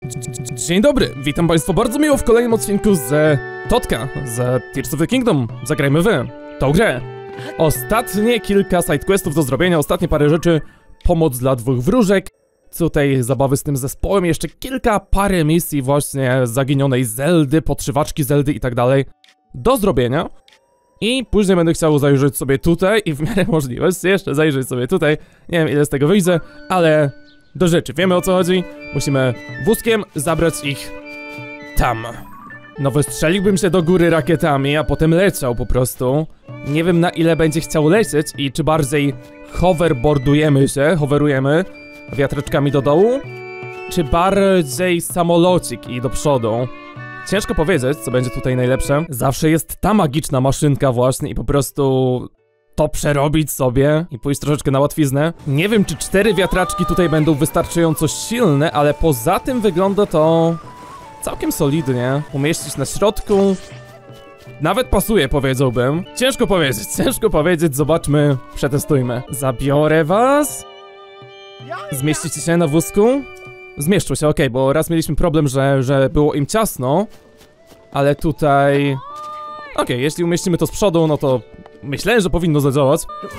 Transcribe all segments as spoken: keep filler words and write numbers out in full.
Dzień dobry, witam państwa bardzo miło w kolejnym odcinku z Totka, z Tears of the Kingdom. Zagrajmy w tą grę. Ostatnie kilka sidequestów do zrobienia, ostatnie parę rzeczy. Pomoc dla dwóch wróżek. Tutaj zabawy z tym zespołem, jeszcze kilka parę misji właśnie zaginionej Zeldy, podszywaczki Zeldy i tak dalej do zrobienia. I później będę chciał zajrzeć sobie tutaj i w miarę możliwości jeszcze zajrzeć sobie tutaj. Nie wiem ile z tego wyjdzie, ale do rzeczy, wiemy o co chodzi. Musimy wózkiem zabrać ich tam. No wystrzeliłbym się do góry rakietami, a potem leciał po prostu. Nie wiem na ile będzie chciał lecieć i czy bardziej hoverboardujemy się, hoverujemy wiatreczkami do dołu, czy bardziej samolocik i do przodu. Ciężko powiedzieć, co będzie tutaj najlepsze. Zawsze jest ta magiczna maszynka właśnie i po prostu to przerobić sobie i pójść troszeczkę na łatwiznę. Nie wiem, czy cztery wiatraczki tutaj będą wystarczająco silne, ale poza tym wygląda to całkiem solidnie. Umieścić na środku nawet pasuje, powiedziałbym. Ciężko powiedzieć, ciężko powiedzieć, zobaczmy, przetestujmy. Zabiorę was. Zmieścicie się na wózku? Zmieszczą się, okej, okay, bo raz mieliśmy problem, że, że było im ciasno. Ale tutaj... Okej, okay, jeśli umieścimy to z przodu, no to myślę, że powinno zadziałać.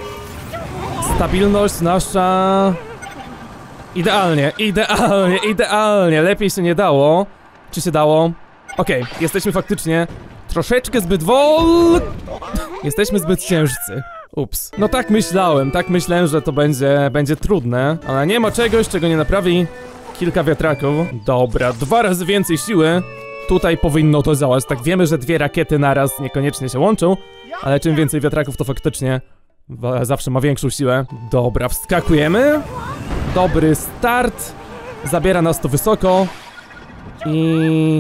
Stabilność nasza... Idealnie, idealnie, idealnie. Lepiej się nie dało. Czy się dało? Okej, okay, jesteśmy faktycznie troszeczkę zbyt wol... Jesteśmy zbyt ciężcy. Ups. No tak myślałem, tak myślałem, że to będzie, będzie trudne. Ale nie ma czegoś, czego nie naprawi kilka wiatraków. Dobra, dwa razy więcej siły. Tutaj powinno to działać. Tak wiemy, że dwie rakiety naraz niekoniecznie się łączą, ale czym więcej wiatraków, to faktycznie zawsze ma większą siłę. Dobra, wskakujemy. Dobry start. Zabiera nas to wysoko. I...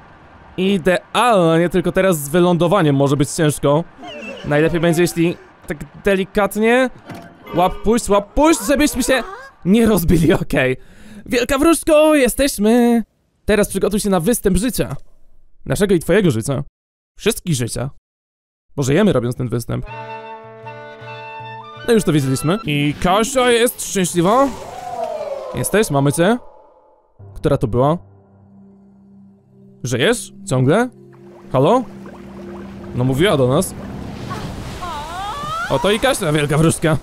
Idealnie, tylko teraz z wylądowaniem może być ciężko. Najlepiej będzie, jeśli tak delikatnie łap puść, łap puść, żebyśmy się nie rozbili, okej. Okay. Wielka wróżko, jesteśmy! Teraz przygotuj się na występ życia. Naszego i twojego życia. Wszystkich życia. Bo żyjemy robiąc ten występ. No już to wiedzieliśmy. I Kasia jest szczęśliwa? Jesteś? Mamy cię? Która to była? Żyjesz? Ciągle? Halo? No mówiła do nas. Oto i Kasia, wielka wróżka.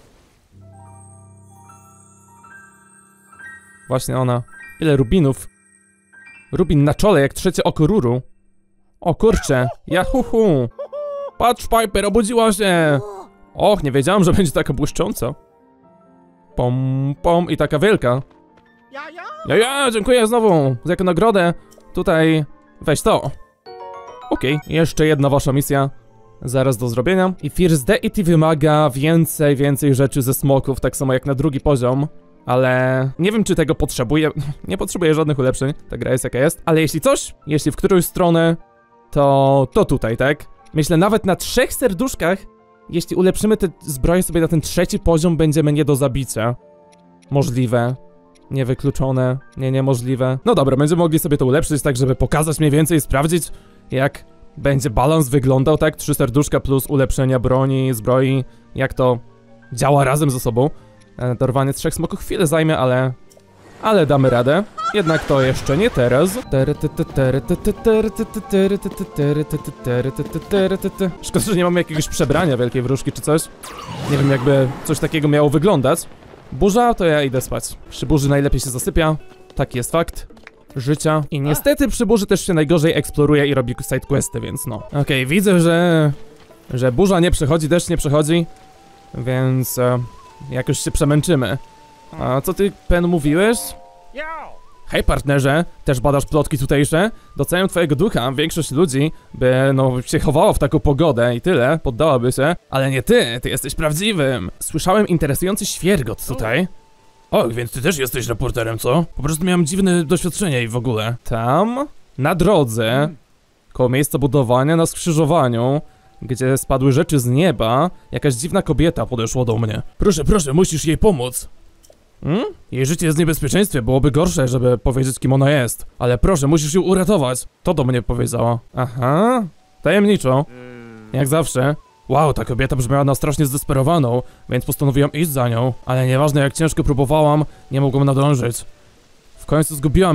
Właśnie ona. Ile rubinów. Rubin na czole, jak trzecie oko Ruru. O kurczę, jahuhu. Patrz, Piper, obudziła się. Och, nie wiedziałam, że będzie taka błyszcząca. Pom, pom i taka wielka. Ja, ja, dziękuję znowu. Za jaką nagrodę. Tutaj, weź to. Okej, okay. Jeszcze jedna wasza misja. Zaraz do zrobienia. I First Deity wymaga więcej, więcej rzeczy ze smoków, tak samo jak na drugi poziom. Ale nie wiem, czy tego potrzebuję. Nie potrzebuję żadnych ulepszeń. Ta gra jest jaka jest. Ale jeśli coś, jeśli w którąś stronę, to to tutaj, tak? Myślę, nawet na trzech serduszkach, jeśli ulepszymy te zbroje sobie na ten trzeci poziom, będziemy nie do zabicia. Możliwe. Niewykluczone. Nie, niemożliwe. No dobra, będziemy mogli sobie to ulepszyć, tak żeby pokazać mniej więcej i sprawdzić, jak będzie balans wyglądał, tak? Trzy serduszka plus ulepszenia broni, zbroi. Jak to działa razem ze sobą. Dorwanie trzech smoków chwilę zajmie, ale... Ale damy radę. Jednak to jeszcze nie teraz. Szkoda, że nie mamy jakiegoś przebrania wielkiej wróżki czy coś. Nie wiem, jakby coś takiego miało wyglądać. Burza, to ja idę spać. Przy burzy najlepiej się zasypia. Taki jest fakt życia. I niestety przy burzy też się najgorzej eksploruje i robi sidequesty, więc no. Okej, okay, widzę, że... Że burza nie przechodzi, deszcz nie przechodzi. Więc... E, jakoś się przemęczymy. A co ty, Pen, mówiłeś? Hej, partnerze, też badasz plotki tutejsze? Doceniam twojego ducha, większość ludzi by, no, się chowała w taką pogodę i tyle, poddałaby się. Ale nie ty, ty jesteś prawdziwym. Słyszałem interesujący świergot tutaj. O, więc ty też jesteś reporterem, co? Po prostu miałem dziwne doświadczenie i w ogóle. Tam, na drodze, koło miejsca budowania, na skrzyżowaniu, gdzie spadły rzeczy z nieba, jakaś dziwna kobieta podeszła do mnie. Proszę, proszę, musisz jej pomóc. Hmm? Jej życie jest w niebezpieczeństwie, byłoby gorsze, żeby powiedzieć, kim ona jest. Ale proszę, musisz ją uratować. To do mnie powiedziała. Aha, tajemniczo. Jak zawsze. Wow, ta kobieta brzmiała na strasznie zdesperowaną, więc postanowiłam iść za nią. Ale nieważne jak ciężko próbowałam, nie mogłam nadążyć. W końcu zgubiłam ją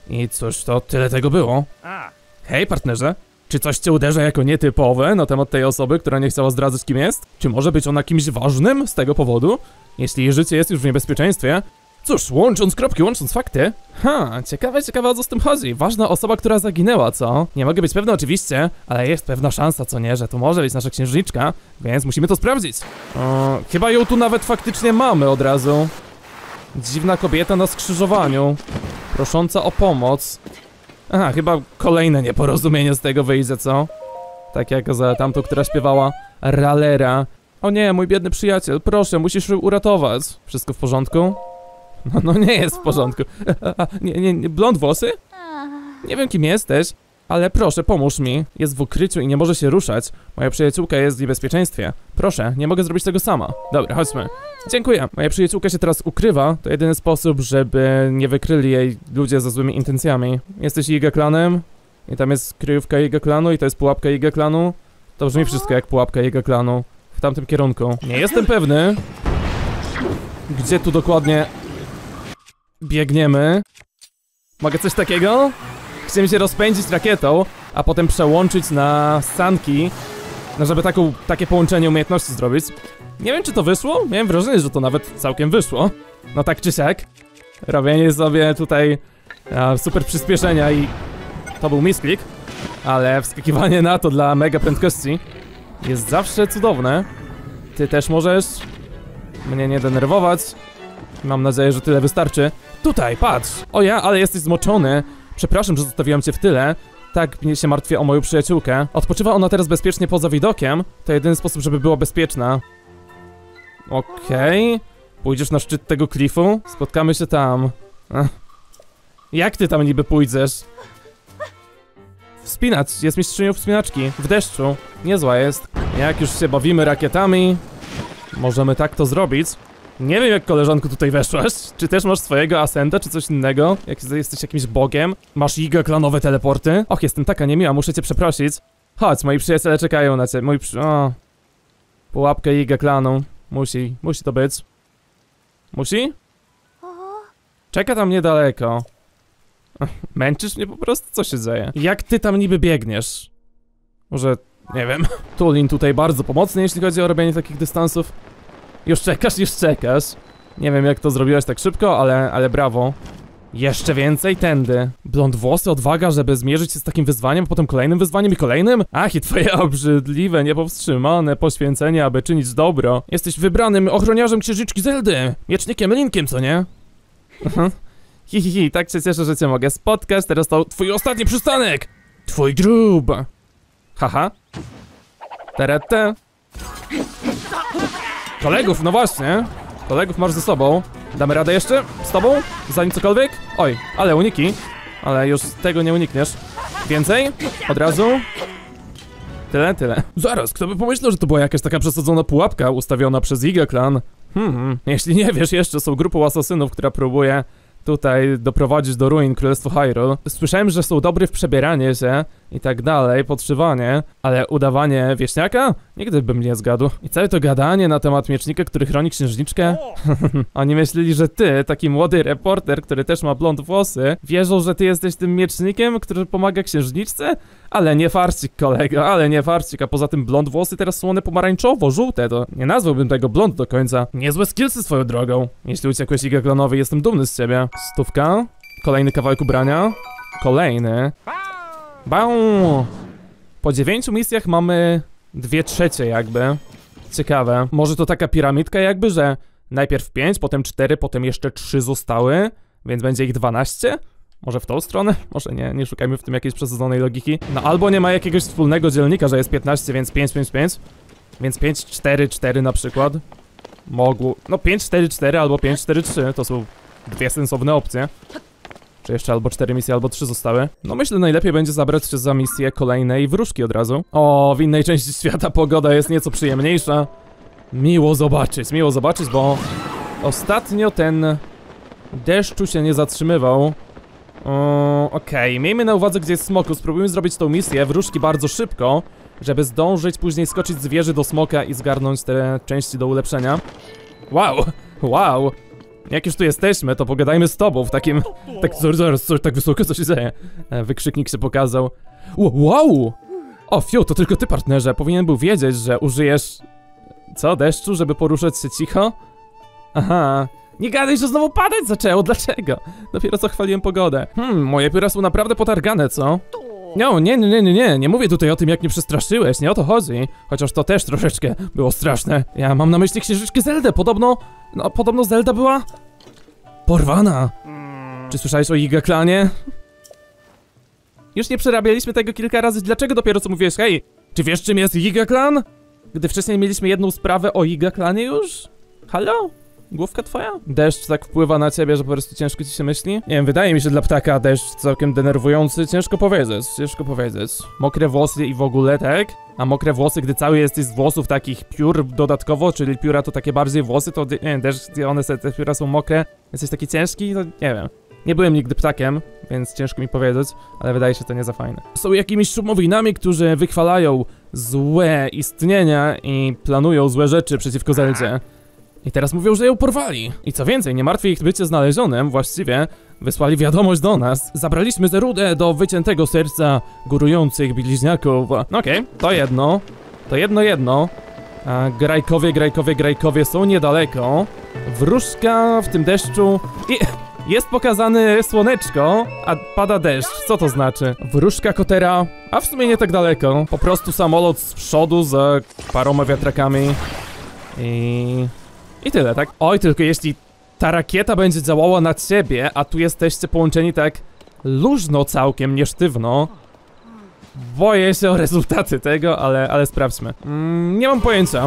I cóż, to tyle tego było. Hej, partnerze. Czy coś cię uderza jako nietypowe na temat tej osoby, która nie chciała zdradzać, kim jest? Czy może być ona kimś ważnym z tego powodu? Jeśli jej życie jest już w niebezpieczeństwie? Cóż, łącząc kropki, łącząc fakty. Ha, ciekawe, ciekawe o co z tym chodzi. Ważna osoba, która zaginęła, co? Nie mogę być pewny oczywiście, ale jest pewna szansa, co nie, że to może być nasza księżniczka, więc musimy to sprawdzić. O, chyba ją tu nawet faktycznie mamy od razu. Dziwna kobieta na skrzyżowaniu, prosząca o pomoc. Aha, chyba kolejne nieporozumienie z tego wyjdzie, co? Tak jak za tamtą, która śpiewała Ralera. O nie, mój biedny przyjaciel, proszę, musisz ją uratować. Wszystko w porządku? No, no nie jest w porządku. A, a, nie, nie, nie, blond włosy? Nie wiem, kim jesteś, ale proszę, pomóż mi. Jest w ukryciu i nie może się ruszać. Moja przyjaciółka jest w niebezpieczeństwie. Proszę, nie mogę zrobić tego sama. Dobra, chodźmy. Dziękuję. Moja przyjaciółka się teraz ukrywa. To jedyny sposób, żeby nie wykryli jej ludzie ze złymi intencjami. Jesteś Yiga klanem i tam jest kryjówka Yiga klanu i to jest pułapka Yiga klanu. To brzmi wszystko jak pułapka Yiga klanu. W tamtym kierunku. Nie jestem pewny, gdzie tu dokładnie biegniemy. Mogę coś takiego? Chcemy się rozpędzić rakietą, a potem przełączyć na sanki, no żeby taką, takie połączenie umiejętności zrobić. Nie wiem, czy to wyszło? Miałem wrażenie, że to nawet całkiem wyszło. No tak czy siak. Robienie sobie tutaj a, super przyspieszenia i to był misklik, ale wskakiwanie na to dla mega prędkości jest zawsze cudowne. Ty też możesz mnie nie denerwować. Mam nadzieję, że tyle wystarczy. Tutaj, patrz! O ja, ale jesteś zmoczony. Przepraszam, że zostawiłem cię w tyle. Tak mnie się martwię o moją przyjaciółkę. Odpoczywa ona teraz bezpiecznie poza widokiem. To jedyny sposób, żeby była bezpieczna. Okej. Okay. Pójdziesz na szczyt tego klifu? Spotkamy się tam. Ech. Jak ty tam niby pójdziesz? Wspinać. Jest mistrzynią wspinaczki. W deszczu. Niezła jest. Jak już się bawimy rakietami, możemy tak to zrobić. Nie wiem, jak koleżanku tutaj weszłaś. Czy też masz swojego ascenta, czy coś innego? Jak jesteś jakimś bogiem? Masz Yiga klanowe teleporty? Och, jestem taka niemiła, muszę cię przeprosić. Chodź, moi przyjaciele czekają na ciebie. Mój przy... O. Pułapkę Yiga klanu. Musi, musi to być. Musi? Czeka tam niedaleko. Męczysz mnie po prostu? Co się dzieje? Jak ty tam niby biegniesz? Może, nie wiem. Tulin tutaj bardzo pomocny, jeśli chodzi o robienie takich dystansów. Już czekasz, już czekasz. Nie wiem, jak to zrobiłeś tak szybko, ale, ale brawo. Jeszcze więcej tędy. Blond włosy, odwaga, żeby zmierzyć się z takim wyzwaniem, potem kolejnym wyzwaniem i kolejnym? Ach, i twoje obrzydliwe, niepowstrzymane poświęcenie, aby czynić dobro. Jesteś wybranym ochroniarzem księżniczki Zeldy. Miecznikiem Linkiem, co nie? Hi, hi, hi, tak się cieszę, że cię mogę spotkać. Teraz to twój ostatni przystanek. Twój grób. Haha. Terete. Kolegów, no właśnie. Kolegów masz ze sobą. Damy radę jeszcze? Z tobą? Zanim cokolwiek? Oj, ale uniki. Ale już tego nie unikniesz. Więcej? Od razu? Tyle, tyle. Zaraz, kto by pomyślał, że to była jakaś taka przesadzona pułapka ustawiona przez Yiga Clan? Hmm, jeśli nie wiesz jeszcze, są grupą asasynów, która próbuje tutaj doprowadzić do ruin Królestwo Hyrule. Słyszałem, że są dobry w przebieranie się i tak dalej, podszywanie, ale udawanie wieśniaka? Nigdy bym nie zgadł. I całe to gadanie na temat miecznika, który chroni księżniczkę? Oni myśleli, że ty, taki młody reporter, który też ma blond włosy, wierzą, że ty jesteś tym miecznikiem, który pomaga księżniczce? Ale nie farcik, kolego, ale nie farcik, a poza tym blond włosy teraz słone pomarańczowo-żółte, to nie nazwałbym tego blond do końca. Niezłe skillsy swoją drogą. Jeśli uciekłeś Yiga Clanowi, jestem dumny z ciebie. Stówka. Kolejny kawałek ubrania. Kolejny. Bau! Po dziewięciu misjach mamy dwie trzecie jakby. Ciekawe. Może to taka piramidka jakby, że najpierw pięć, potem cztery, potem jeszcze trzy zostały, więc będzie ich dwanaście? Może w tą stronę? Może nie, nie szukajmy w tym jakiejś przesadzonej logiki. No albo nie ma jakiegoś wspólnego dzielnika, że jest piętnaście, więc pięć, pięć, pięć. Więc pięć, cztery, cztery na przykład. Mogło... No pięć, cztery, cztery albo pięć, cztery, trzy. To są dwie sensowne opcje. Czy jeszcze albo cztery misje, albo trzy zostały. No myślę, najlepiej będzie zabrać się za misję kolejnej wróżki od razu. O, w innej części świata pogoda jest nieco przyjemniejsza. Miło zobaczyć, miło zobaczyć, bo ostatnio ten deszczu się nie zatrzymywał. Okej, okay. Miejmy na uwadze, gdzie jest smoku. Spróbujmy zrobić tą misję wróżki bardzo szybko, żeby zdążyć później skoczyć z wieży do smoka i zgarnąć te części do ulepszenia. Wow, wow. Jak już tu jesteśmy, to pogadajmy z tobą w takim... Tak, zaraz, zaraz, tak wysoko, co się dzieje? E, wykrzyknik się pokazał. Wow! O, fiu, to tylko ty, partnerze. Powinien był wiedzieć, że użyjesz... Co, deszczu, żeby poruszać się cicho? Aha. Nie gadaj, że znowu padać zaczęło, dlaczego? Dopiero co chwaliłem pogodę. Hmm, moje pióra są naprawdę potargane, co? No, nie, nie, nie, nie, nie, nie mówię tutaj o tym, jak mnie przestraszyłeś, nie o to chodzi. Chociaż to też troszeczkę było straszne. Ja mam na myśli księżyczkę Zeldę, podobno... No, podobno Zelda była... porwana. Czy słyszałeś o Yiga Klanie? Już nie przerabialiśmy tego kilka razy, dlaczego dopiero co mówiłeś, hej, czy wiesz czym jest Yiga Klan? Gdy wcześniej mieliśmy jedną sprawę o Yiga Klanie już? Halo? Główka twoja? Deszcz tak wpływa na ciebie, że po prostu ciężko ci się myśli? Nie wiem, wydaje mi się dla ptaka deszcz całkiem denerwujący, ciężko powiedzieć, ciężko powiedzieć. Mokre włosy i w ogóle, tak? A mokre włosy, gdy cały jesteś z włosów takich piór dodatkowo, czyli pióra to takie bardziej włosy, to nie wiem, deszcz, one te pióra są mokre, jesteś taki ciężki, to nie wiem. Nie byłem nigdy ptakiem, więc ciężko mi powiedzieć, ale wydaje się to nie za fajne. Są jakimiś szumowinami, którzy wychwalają złe istnienia i planują złe rzeczy przeciwko Zeldzie. I teraz mówią, że ją porwali. I co więcej, nie martwi ich bycie znalezionym, właściwie wysłali wiadomość do nas. Zabraliśmy Zerudę do wyciętego serca górujących bliźniaków. Okej, okay, to jedno. To jedno jedno. A grajkowie, grajkowie, grajkowie są niedaleko. Wróżka w tym deszczu i... Jest pokazane słoneczko, a pada deszcz. Co to znaczy? Wróżka kotera, a w sumie nie tak daleko. Po prostu samolot z przodu z paroma wiatrakami. I... I tyle, tak? Oj, tylko jeśli ta rakieta będzie działała na ciebie, a tu jesteście połączeni tak luźno całkiem, nie sztywno. Boję się o rezultaty tego, ale, ale sprawdźmy. Mm, nie mam pojęcia.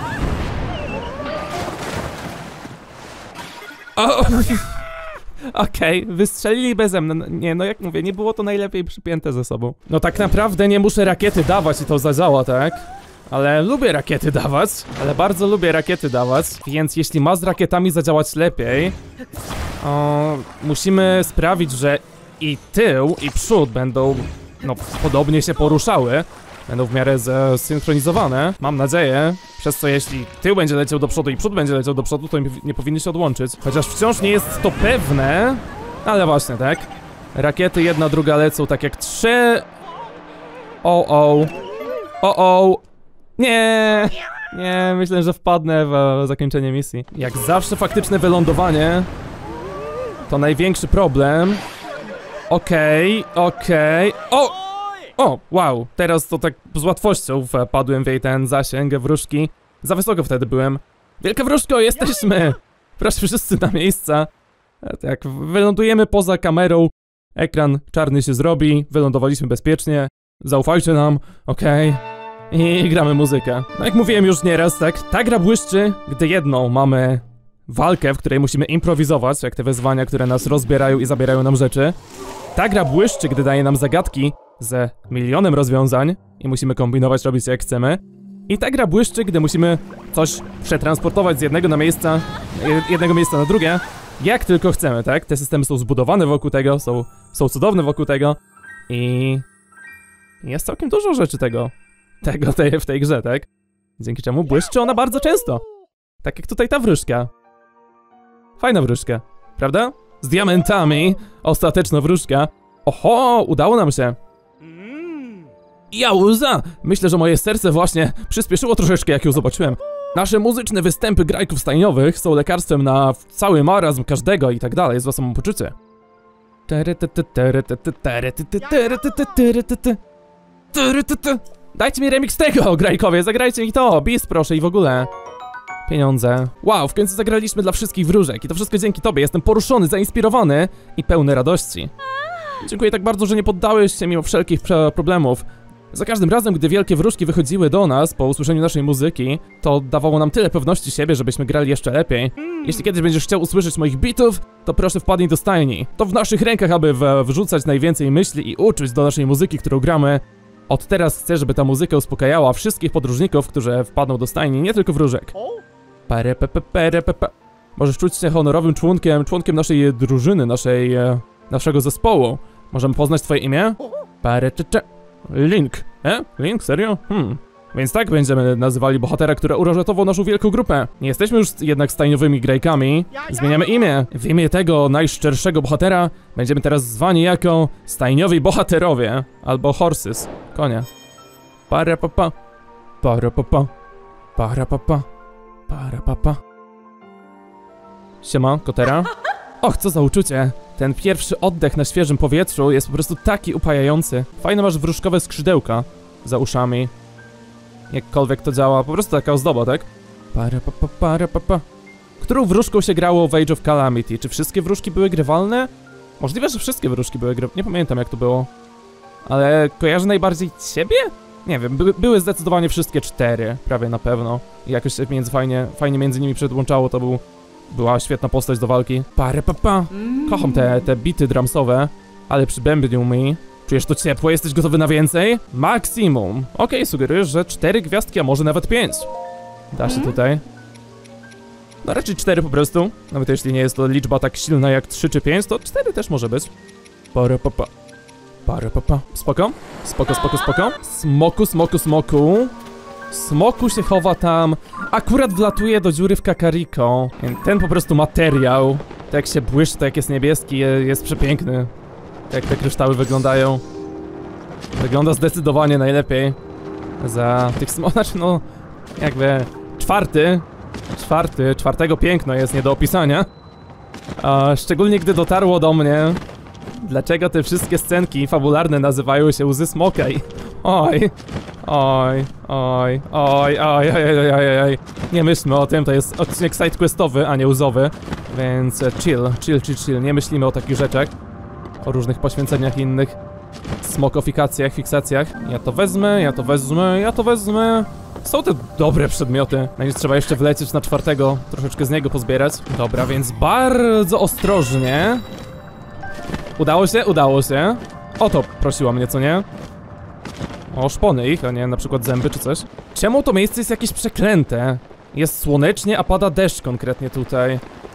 O! Okej, okay, wystrzelili beze mnie. Nie, no jak mówię, nie było to najlepiej przypięte ze sobą. No tak naprawdę nie muszę rakiety dawać i to zadziała, tak? Ale lubię rakiety dawać, ale bardzo lubię rakiety dawać, więc jeśli ma z rakietami zadziałać lepiej, o, musimy sprawić, że i tył, i przód będą, no, podobnie się poruszały. Będą w miarę zsynchronizowane, mam nadzieję, przez co jeśli tył będzie leciał do przodu i przód będzie leciał do przodu, to nie powinny się odłączyć. Chociaż wciąż nie jest to pewne, ale właśnie, tak? Rakiety jedna, druga lecą tak jak trzy... O, o. O, o. Nie, nie, myślę, że wpadnę w zakończenie misji. Jak zawsze faktyczne wylądowanie to największy problem. Okej, okay, okej. Okay. O! O, wow, teraz to tak z łatwością wpadłem w jej ten zasięg wróżki. Za wysoko wtedy byłem. Wielka wróżko, jesteśmy! Proszę wszyscy na miejsca. Tak, wylądujemy poza kamerą. Ekran czarny się zrobi, wylądowaliśmy bezpiecznie. Zaufajcie nam, okej. Okay. I gramy muzykę. No jak mówiłem już nieraz, tak, ta gra błyszczy, gdy jedną mamy walkę, w której musimy improwizować, jak te wyzwania, które nas rozbierają i zabierają nam rzeczy. Ta gra błyszczy, gdy daje nam zagadki ze milionem rozwiązań i musimy kombinować, robić jak chcemy. I ta gra błyszczy, gdy musimy coś przetransportować z jednego na miejsca, jednego miejsca na drugie, jak tylko chcemy, tak? Te systemy są zbudowane wokół tego, są, są cudowne wokół tego i jest całkiem dużo rzeczy tego, tego tej, w tej grze, tak? Dzięki czemu błyszczy ona bardzo często. Tak jak tutaj ta wróżka. Fajna wróżka, prawda? Z diamentami, ostateczna wróżka. Oho, udało nam się. Jauza! Myślę, że moje serce właśnie przyspieszyło troszeczkę, jak ją zobaczyłem. Nasze muzyczne występy grajków stajniowych są lekarstwem na cały marazm każdego i tak dalej, złe samopoczucie. Dajcie mi remix tego, grajkowie, zagrajcie mi to, bis proszę i w ogóle. Pieniądze. Wow, w końcu zagraliśmy dla wszystkich wróżek i to wszystko dzięki tobie. Jestem poruszony, zainspirowany i pełny radości. Dziękuję tak bardzo, że nie poddałeś się mimo wszelkich problemów. Za każdym razem, gdy wielkie wróżki wychodziły do nas po usłyszeniu naszej muzyki, to dawało nam tyle pewności siebie, żebyśmy grali jeszcze lepiej. Jeśli kiedyś będziesz chciał usłyszeć moich bitów, to proszę wpadnij do stajni. To w naszych rękach, aby wrzucać najwięcej myśli i uczuć do naszej muzyki, którą gramy. Od teraz chcę, żeby ta muzyka uspokajała wszystkich podróżników, którzy wpadną do stajni, nie tylko wróżek. Pere, pe, pe, pere, pe, pe. Możesz czuć się honorowym członkiem, członkiem naszej drużyny, naszej, e, naszego zespołu. Możemy poznać twoje imię? Pare, cze, cze. Link. E? Link? Serio? Hmm. Więc tak będziemy nazywali bohatera, który uratował naszą wielką grupę. Nie jesteśmy już jednak stajniowymi grajkami. Zmieniamy imię. W imię tego najszczerszego bohatera będziemy teraz zwani jako stajniowi bohaterowie. Albo horses. Konie. Para papa. Para papa. Para papa. Para papa. Siema, kotera. Och, co za uczucie. Ten pierwszy oddech na świeżym powietrzu jest po prostu taki upajający. Fajne masz wróżkowe skrzydełka za uszami. Jakkolwiek to działa, po prostu taka ozdoba, tak? Para pa pa para pa pa. Którą wróżką się grało w Age of Calamity? Czy wszystkie wróżki były grywalne? Możliwe, że wszystkie wróżki były grywalne. Nie pamiętam jak to było. Ale kojarzę najbardziej ciebie? Nie wiem, by, były zdecydowanie wszystkie cztery, prawie na pewno. I jakoś się między fajnie, fajnie między nimi przedłączało, to był... Była świetna postać do walki. Para pa pa. Kocham te, te bity drumsowe, ale przybębnił mi. Czujesz to ciepło? Jesteś gotowy na więcej? Maksimum. Okej, okay, sugerujesz, że cztery gwiazdki, a może nawet pięć. Da się tutaj. No raczej cztery po prostu. Nawet jeśli nie jest to liczba tak silna jak trzy czy pięć, to cztery też może być. Para pa pa. Para pa pa. Spoko? Spoko, spoko, spoko. Smoku, smoku, smoku. Smoku się chowa tam. Akurat wlatuje do dziury w Kakariko. Ten po prostu materiał. To jak się błyszczy, to jak jest niebieski, jest przepiękny. Jak te kryształy wyglądają. Wygląda zdecydowanie najlepiej. Za tych smo... Znaczy no... Jakby... Czwarty. Czwarty. Czwartego piękno jest nie do opisania. A szczególnie gdy dotarło do mnie... Dlaczego te wszystkie scenki fabularne nazywają się Łzy Smoka i... Oj... Oj... Oj... Oj... Oj... Oj... Oj... Oj... Oj... Nie myślmy o tym, to jest odcinek sidequestowy, a nie łzowy. Więc chill, chill, chill, chill. Nie myślimy o takich rzeczach. O różnych poświęceniach i innych smokofikacjach, fiksacjach. Ja to wezmę, ja to wezmę, ja to wezmę. Są te dobre przedmioty. Najpierw trzeba jeszcze wlecieć na czwartego, troszeczkę z niego pozbierać. Dobra, więc bardzo ostrożnie. Udało się? Udało się. O to prosiła mnie, co nie? O szpony ich, a nie na przykład zęby czy coś. Czemu to miejsce jest jakieś przeklęte? Jest słonecznie, a pada deszcz konkretnie tutaj.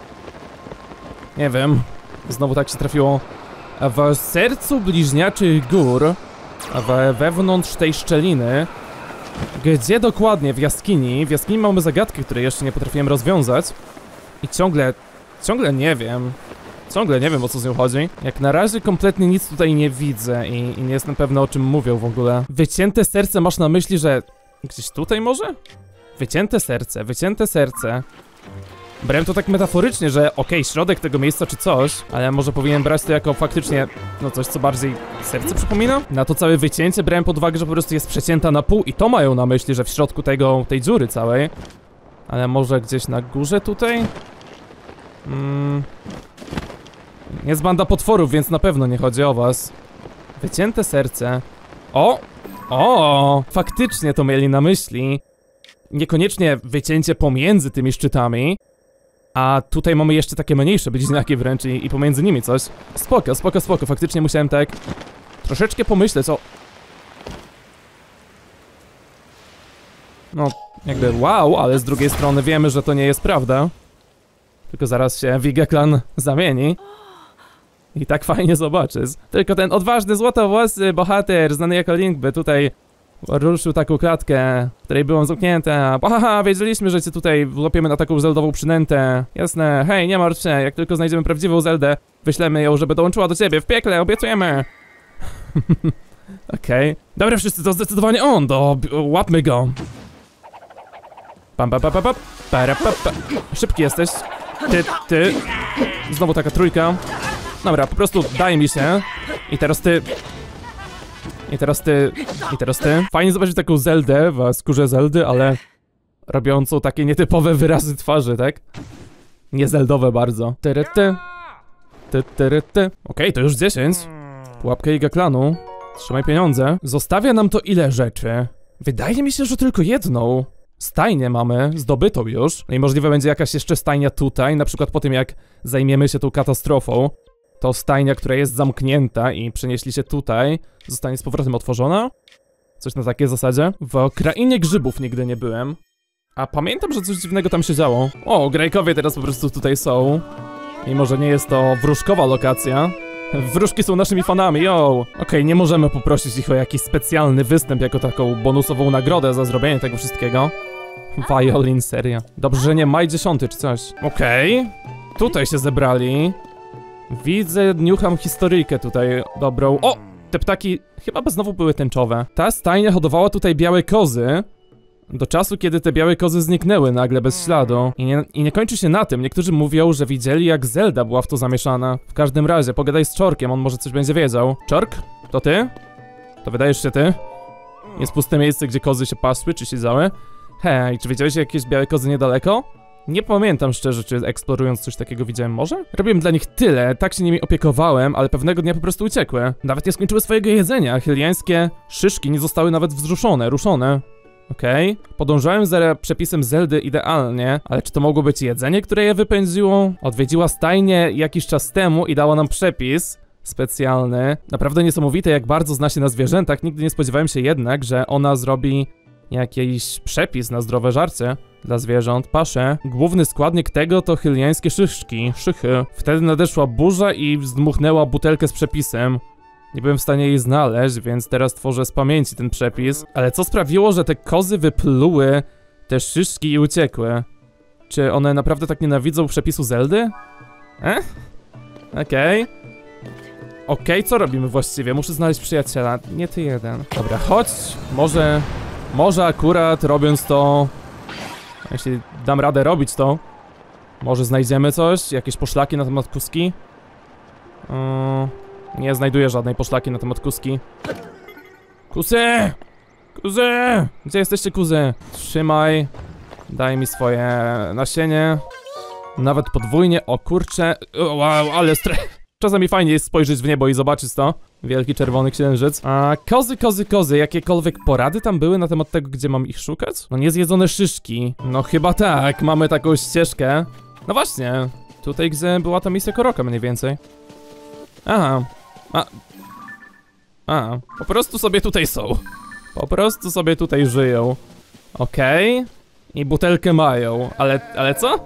Nie wiem. Znowu tak się trafiło. W sercu bliźniaczych gór, w, wewnątrz tej szczeliny, gdzie dokładnie? W jaskini. W jaskini mamy zagadkę, której jeszcze nie potrafiłem rozwiązać. I ciągle, ciągle nie wiem. Ciągle nie wiem, o co z nią chodzi. Jak na razie kompletnie nic tutaj nie widzę i, i nie jestem pewny, o czym mówią w ogóle. Wycięte serce masz na myśli, że... Gdzieś tutaj może? Wycięte serce, wycięte serce. Brałem to tak metaforycznie, że okej, okay, środek tego miejsca czy coś, ale może powinien brać to jako faktycznie, no coś, co bardziej serce przypomina? Na to całe wycięcie brałem pod uwagę, że po prostu jest przecięta na pół i to mają na myśli, że w środku tego, tej dziury całej. Ale może gdzieś na górze tutaj? Mm. Jest banda potworów, więc na pewno nie chodzi o was. Wycięte serce. O! O! Faktycznie to mieli na myśli. Niekoniecznie wycięcie pomiędzy tymi szczytami. A tutaj mamy jeszcze takie mniejsze bliźniaki wręcz i, i pomiędzy nimi coś. Spoko, spoko, spoko. Faktycznie musiałem tak troszeczkę pomyśleć o... No, jakby wow, ale z drugiej strony wiemy, że to nie jest prawda. Tylko zaraz się Vigeklan zamieni. I tak fajnie zobaczysz. Tylko ten odważny złotowłosy bohater, znany jako Link, by tutaj ruszył taką klatkę, w której byłem zamknięta. Haha, wiedzieliśmy, że cię tutaj łapiemy na taką zeldową przynętę. Jasne, hej, nie martw się, jak tylko znajdziemy prawdziwą zeldę, wyślemy ją, żeby dołączyła do ciebie w piekle, obiecujemy. Okej. Okay. Dobra, wszyscy, to zdecydowanie on, do... łapmy go. Pam, pam, pam, pam, pam. Para, pa, pa. Szybki jesteś. Ty, ty. Znowu taka trójka. Dobra, po prostu daj mi się. I teraz ty. I teraz ty. I teraz ty. Fajnie zobaczyć taką Zeldę w skórze Zeldy, ale robiącą takie nietypowe wyrazy twarzy, tak? Niezeldowe bardzo. Tyry, ty. Ty, tyry, ty. Okej, okay, to już dziesięć. Pułapkę Gigaklanu. Trzymaj pieniądze. Zostawia nam to ile rzeczy? Wydaje mi się, że tylko jedną. Stajnię mamy, zdobytą już. No i możliwe będzie jakaś jeszcze stajnia tutaj, na przykład po tym jak zajmiemy się tą katastrofą. To stajnia, która jest zamknięta i przenieśli się tutaj, zostanie z powrotem otworzona? Coś na takiej zasadzie? W krainie grzybów nigdy nie byłem. A pamiętam, że coś dziwnego tam się działo. O, Grajkowie teraz po prostu tutaj są. Mimo że nie jest to wróżkowa lokacja. Wróżki są naszymi fanami, yo! Okej, okay, nie możemy poprosić ich o jakiś specjalny występ, jako taką bonusową nagrodę za zrobienie tego wszystkiego. Violin, seria. Dobrze, że nie maj dziesiąty czy coś. Okej. Okay. Tutaj się zebrali. Widzę, niucham historyjkę tutaj dobrą. O! Te ptaki chyba by znowu były tęczowe. Ta stajnia hodowała tutaj białe kozy. Do czasu, kiedy te białe kozy zniknęły nagle bez śladu. I nie, I nie kończy się na tym. Niektórzy mówią, że widzieli, jak Zelda była w to zamieszana. W każdym razie, pogadaj z Czorkiem, on może coś będzie wiedział. Czork? To ty? To wydajesz się ty? Jest puste miejsce, gdzie kozy się pasły, czy siedziały? Hej, czy widziałeś jakieś białe kozy niedaleko? Nie pamiętam szczerze, czy eksplorując coś takiego widziałem może? Robiłem dla nich tyle, tak się nimi opiekowałem, ale pewnego dnia po prostu uciekły. Nawet nie skończyły swojego jedzenia. Hyliańskie szyszki nie zostały nawet wzruszone, ruszone. Okej. Okay. Podążałem za przepisem Zeldy idealnie, ale czy to mogło być jedzenie, które je wypędziło? Odwiedziła stajnię jakiś czas temu i dała nam przepis specjalny. Naprawdę niesamowite, jak bardzo zna się na zwierzętach. Nigdy nie spodziewałem się jednak, że ona zrobi jakiś przepis na zdrowe żarcie dla zwierząt. Paszę. Główny składnik tego to hyliańskie szyszki, szychy. Wtedy nadeszła burza i zdmuchnęła butelkę z przepisem. Nie byłem w stanie jej znaleźć, więc teraz tworzę z pamięci ten przepis. Ale co sprawiło, że te kozy wypluły te szyszki i uciekły? Czy one naprawdę tak nienawidzą przepisu Zeldy? Eh? Okej. Okay. Okej, okay, co robimy właściwie? Muszę znaleźć przyjaciela. Nie ty jeden. Dobra, chodź. Może... Może akurat robiąc to... Jeśli dam radę robić to... Może znajdziemy coś? Jakieś poszlaki na temat kuski? Yy... Nie znajduję żadnej poszlaki na temat kuski. Kuzy! Kuzy! Gdzie jesteście, kuzy? Trzymaj. Daj mi swoje nasienie. Nawet podwójnie. O kurcze. Wow, ale stres. Czasami fajnie jest spojrzeć w niebo i zobaczyć to. Wielki czerwony księżyc. A kozy, kozy, kozy. Jakiekolwiek porady tam były na temat tego, gdzie mam ich szukać? No niezjedzone szyszki. No chyba tak. Mamy taką ścieżkę. No właśnie. Tutaj, gdzie była ta misja Koroka mniej więcej. Aha. A. A. Po prostu sobie tutaj są. Po prostu sobie tutaj żyją. Okej. Okay. I butelkę mają. Ale, ale co?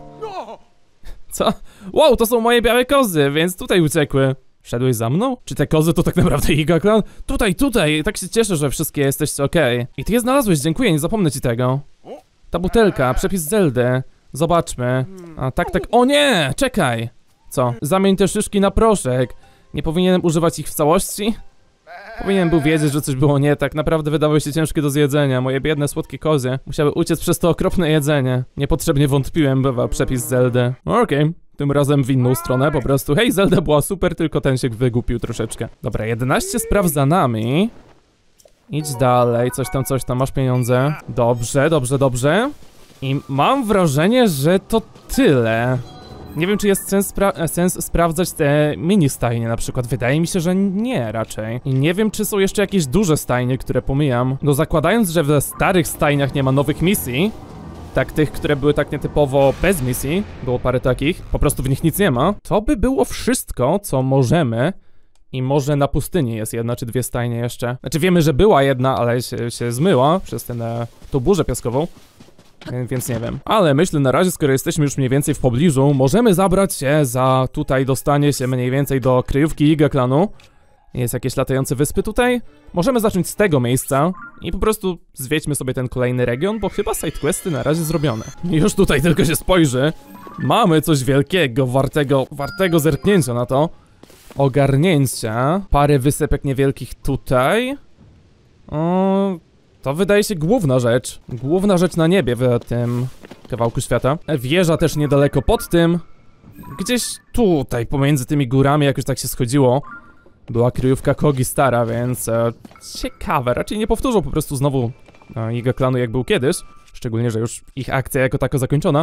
Co? Wow, to są moje białe kozy, więc tutaj uciekły. Szedłeś za mną? Czy te kozy to tak naprawdę Giga Clan? Tutaj, tutaj! Tak się cieszę, że wszystkie jesteście okej. Okay. I ty je znalazłeś, dziękuję, nie zapomnę ci tego. Ta butelka, przepis Zeldy. Zobaczmy. A tak, tak. O nie! Czekaj! Co? Zamień te szyszki na proszek. Nie powinienem używać ich w całości? Powinienem był wiedzieć, że coś było nie tak. Naprawdę wydawały się ciężkie do zjedzenia. Moje biedne, słodkie kozy musiały uciec przez to okropne jedzenie. Niepotrzebnie wątpiłem, bywa przepis Zeldy. Okej, okay. Tym razem w inną stronę po prostu. Hej, Zelda była super, tylko ten się wygłupił troszeczkę. Dobra, jedenaście spraw za nami. Idź dalej, coś tam, coś tam, masz pieniądze. Dobrze, dobrze, dobrze. I mam wrażenie, że to tyle. Nie wiem, czy jest sens, spra sens sprawdzać te mini stajnie na przykład. Wydaje mi się, że nie raczej. I nie wiem, czy są jeszcze jakieś duże stajnie, które pomijam. No zakładając, że w starych stajniach nie ma nowych misji, tak tych, które były tak nietypowo bez misji, było parę takich, po prostu w nich nic nie ma, to by było wszystko, co możemy. I może na pustyni jest jedna czy dwie stajnie jeszcze. Znaczy wiemy, że była jedna, ale się, się zmyła przez tę tą burzę piaskową. Więc nie wiem. Ale myślę na razie, skoro jesteśmy już mniej więcej w pobliżu, możemy zabrać się za tutaj dostanie się mniej więcej do kryjówki Giga Clanu. Jest jakieś latające wyspy tutaj. Możemy zacząć z tego miejsca i po prostu zwiedźmy sobie ten kolejny region, bo chyba sidequesty na razie zrobione. Już tutaj tylko się spojrzy. Mamy coś wielkiego, wartego, wartego zerknięcia na to. Ogarnięcia. Parę wysepek niewielkich tutaj. O... To wydaje się główna rzecz. Główna rzecz na niebie w tym kawałku świata. Wieża też niedaleko pod tym. Gdzieś tutaj, pomiędzy tymi górami, jakoś tak się schodziło. Była kryjówka Kogi stara, więc e, ciekawe. Raczej nie powtórzą po prostu znowu e, Giga Clanu, jak był kiedyś. Szczególnie, że już ich akcja jako taka zakończona.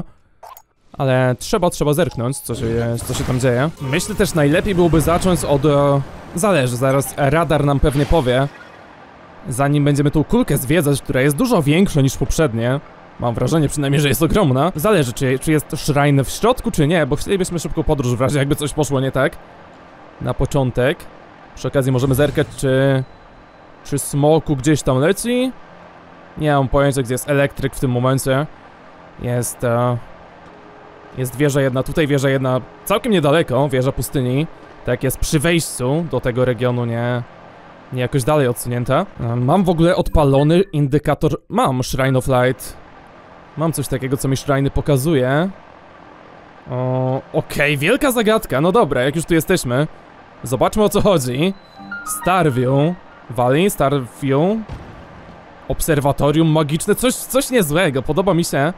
Ale trzeba, trzeba zerknąć, co się, co się tam dzieje. Myślę też najlepiej byłoby zacząć od... E, zależy, zaraz radar nam pewnie powie. Zanim będziemy tą kulkę zwiedzać, która jest dużo większa niż poprzednie. Mam wrażenie przynajmniej, że jest ogromna. Zależy, czy, czy jest szrajn w środku, czy nie, bo chcielibyśmy szybką podróż w razie jakby coś poszło nie tak. Na początek. Przy okazji możemy zerkać, czy... Czy smoku gdzieś tam leci? Nie mam pojęcia, gdzie jest elektryk w tym momencie. Jest... Uh, jest wieża jedna, tutaj wieża jedna całkiem niedaleko, wieża pustyni. Tak jest przy wejściu do tego regionu, nie, nie jakoś dalej odsunięta. Mam w ogóle odpalony indykator, mam Shrine of Light. Mam coś takiego, co mi Shrine pokazuje. O, okej, okay, wielka zagadka, no dobra, jak już tu jesteśmy. Zobaczmy, o co chodzi. Starview Valley, Starview Obserwatorium magiczne, coś, coś niezłego, podoba mi się.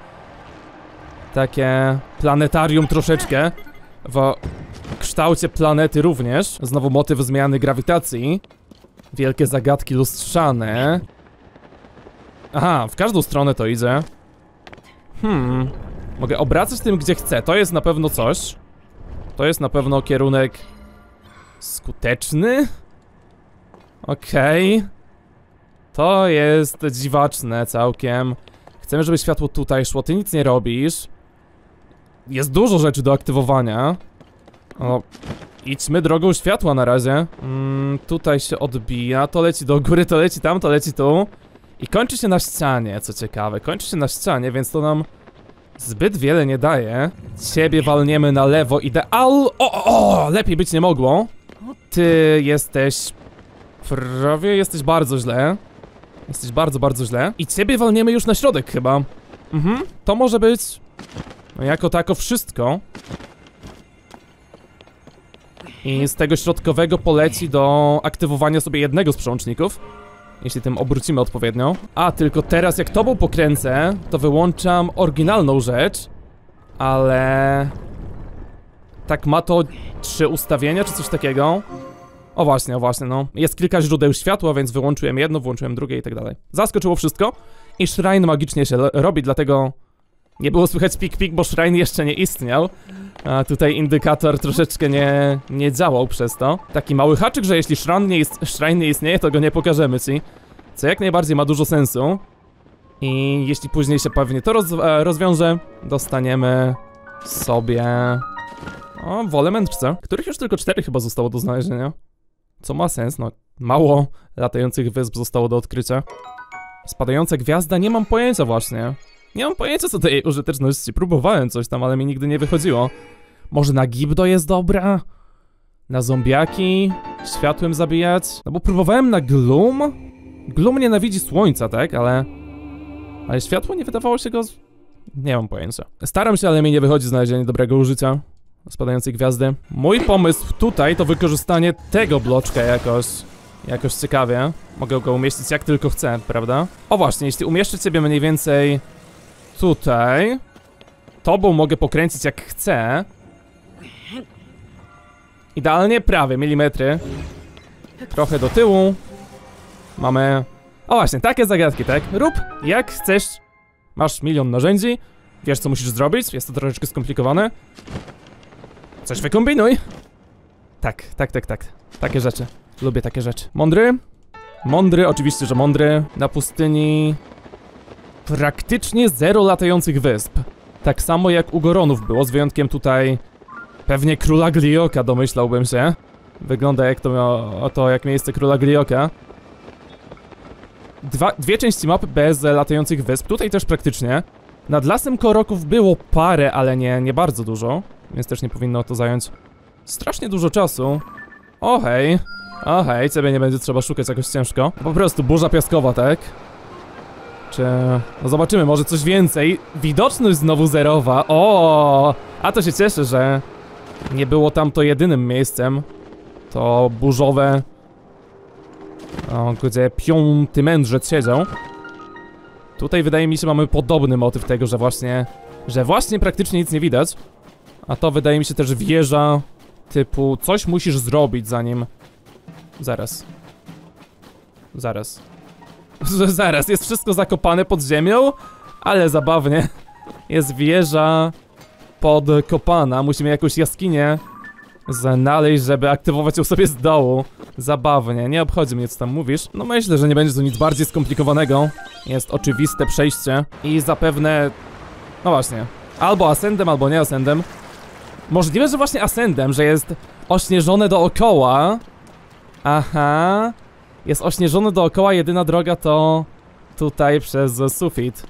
Takie planetarium troszeczkę. W kształcie planety również. Znowu motyw zmiany grawitacji. Wielkie zagadki lustrzane. Aha, w każdą stronę to idzie. Hmm. Mogę obracać tym, gdzie chcę. To jest na pewno coś. To jest na pewno kierunek skuteczny. Okej. Okay. To jest dziwaczne całkiem. Chcemy, żeby światło tutaj szło. Ty nic nie robisz. Jest dużo rzeczy do aktywowania. O, idźmy drogą światła na razie. Mm, tutaj się odbija. To leci do góry, to leci tam, to leci tu. I kończy się na ścianie, co ciekawe. Kończy się na ścianie, więc to nam zbyt wiele nie daje. Ciebie walniemy na lewo, ideal. O, o, o, lepiej być nie mogło. Ty jesteś... prawie jesteś bardzo źle. Jesteś bardzo, bardzo źle. I ciebie walniemy już na środek chyba. Mhm, to może być... no jako tako wszystko. I z tego środkowego poleci do aktywowania sobie jednego z przełączników. Jeśli tym obrócimy odpowiednio. A, tylko teraz jak tobą pokręcę, to wyłączam oryginalną rzecz. Ale... tak ma to trzy ustawienia, czy coś takiego. O właśnie, o właśnie, no. Jest kilka źródeł światła, więc wyłączyłem jedno, włączyłem drugie i tak dalej. Zaskoczyło wszystko. I shrine magicznie się robi, dlatego... nie było słychać pik pik, bo shrine jeszcze nie istniał. A tutaj indykator troszeczkę nie, nie działał przez to. Taki mały haczyk, że jeśli shrine nie, ist, shrine nie istnieje, to go nie pokażemy ci. Co jak najbardziej ma dużo sensu. I jeśli później się pewnie to roz, rozwiąże, dostaniemy sobie... o, wolę mędrca, których już tylko cztery chyba zostało do znalezienia. Co ma sens, no mało latających wysp zostało do odkrycia. Spadająca gwiazda, nie mam pojęcia właśnie. Nie mam pojęcia co do jej użyteczności, próbowałem coś tam, ale mi nigdy nie wychodziło. Może na Gibdo jest dobra? Na zombiaki? Światłem zabijać? No bo próbowałem na Gloom? Gloom nienawidzi słońca, tak? Ale... ale światło nie wydawało się go... z... nie mam pojęcia. Staram się, ale mi nie wychodzi znalezienie dobrego użycia spadającej gwiazdy. Mój pomysł tutaj to wykorzystanie tego bloczka jakoś... jakoś ciekawie. Mogę go umieścić jak tylko chcę, prawda? O właśnie, jeśli umieszczę ciebie mniej więcej... tutaj... tobą mogę pokręcić jak chcę. Idealnie prawie, milimetry. Trochę do tyłu. Mamy... o właśnie, takie zagadki, tak? Rób jak chcesz. Masz milion narzędzi. Wiesz co musisz zrobić, jest to troszeczkę skomplikowane. Coś wykombinuj. Tak, tak, tak, tak. Takie rzeczy. Lubię takie rzeczy. Mądry? Mądry, oczywiście, że mądry. Na pustyni... praktycznie zero latających wysp. Tak samo jak u Goronów było, z wyjątkiem tutaj... pewnie Króla Glioka, domyślałbym się. Wygląda jak to miało, to jak miejsce Króla Glioka. Dwa, dwie części mapy bez latających wysp, tutaj też praktycznie. Nad Lasem Koroków było parę, ale nie, nie bardzo dużo. Więc też nie powinno to zająć strasznie dużo czasu. O hej, o hej, ciebie nie będzie trzeba szukać jakoś ciężko. Po prostu burza piaskowa, tak? Czy... no zobaczymy, może coś więcej. Widoczność znowu zerowa, o, a to się cieszę, że nie było tam to jedynym miejscem. To burzowe... o, gdzie piąty mędrzec siedział. Tutaj wydaje mi się mamy podobny motyw tego, że właśnie... że właśnie praktycznie nic nie widać. A to wydaje mi się też wieża typu coś musisz zrobić zanim... zaraz. Zaraz. Zaraz, jest wszystko zakopane pod ziemią, ale zabawnie. Jest wieża podkopana, musimy jakąś jaskinię znaleźć, żeby aktywować ją sobie z dołu. Zabawnie, nie obchodzi mnie co tam mówisz. No myślę, że nie będzie to nic bardziej skomplikowanego. Jest oczywiste przejście i zapewne... no właśnie, albo ascendem, albo nie ascendem. Możliwe, że właśnie ascendem, że jest ośnieżone dookoła. Aha. Jest ośnieżone dookoła, jedyna droga to tutaj przez sufit.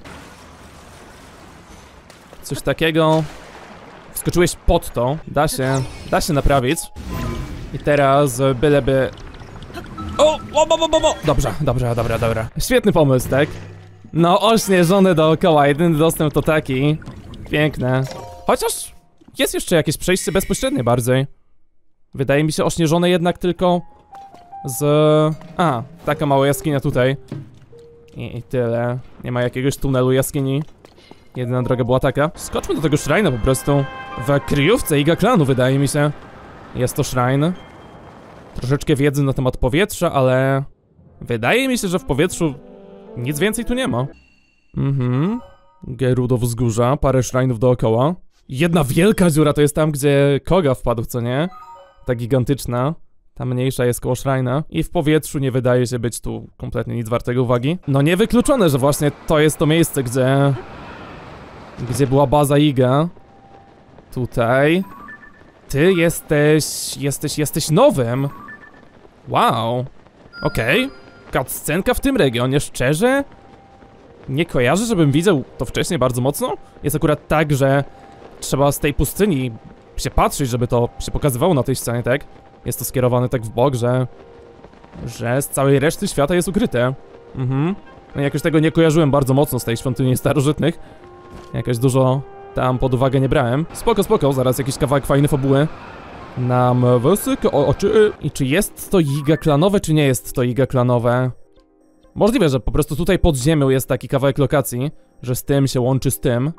Coś takiego. Wskoczyłeś pod to. Da się, da się naprawić. I teraz byleby... O, o, o, o, o, o. Dobrze, dobrze, dobra, dobra. Świetny pomysł, tak? No, ośnieżone dookoła, jedyny dostęp to taki. Piękne. Chociaż jest jeszcze jakieś przejście bezpośrednie bardziej. Wydaje mi się ośnieżone jednak tylko z... A, taka mała jaskinia tutaj. I, i tyle. Nie ma jakiegoś tunelu jaskini. Jedyna droga była taka. Skoczmy do tego shrina po prostu. W kryjówce Iga Klanu, wydaje mi się. Jest to shrine. Troszeczkę wiedzy na temat powietrza, ale... Wydaje mi się, że w powietrzu nic więcej tu nie ma. Mhm. Gerudo wzgórza, parę shrine'ów dookoła. Jedna wielka dziura to jest tam, gdzie Koga wpadł, co nie? Ta gigantyczna. Ta mniejsza jest koło shrine'a. I w powietrzu nie wydaje się być tu kompletnie nic wartego uwagi. No niewykluczone, że właśnie to jest to miejsce, gdzie... Gdzie była baza Iga. Tutaj. Ty jesteś... Jesteś... Jesteś nowym. Wow. Okej. Okay. Cutscenka w tym regionie, szczerze? Nie kojarzę, żebym widział to wcześniej bardzo mocno. Jest akurat tak, że trzeba z tej pustyni się patrzeć, żeby to się pokazywało na tej scenie, tak? Jest to skierowane tak w bok, że... Że z całej reszty świata jest ukryte. Mhm. No jakoś tego nie kojarzyłem bardzo mocno z tej świątyni starożytnych. Jakoś dużo tam pod uwagę nie brałem. Spoko, spoko, zaraz jakiś kawałek fajnej fabuły nam wysyka o oczy. I czy jest to Iga Klanowe, czy nie jest to Iga Klanowe? Możliwe, że po prostu tutaj pod ziemią jest taki kawałek lokacji, że z tym się łączy z tym.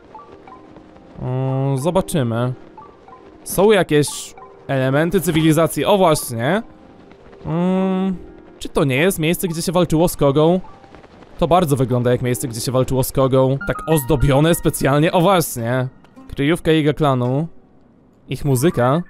O, zobaczymy. Są jakieś elementy cywilizacji. O właśnie. Hmm, czy to nie jest miejsce, gdzie się walczyło z Kogą? To bardzo wygląda jak miejsce, gdzie się walczyło z Kogą. Tak ozdobione specjalnie. O właśnie. Kryjówka Iga Klanu. Ich muzyka.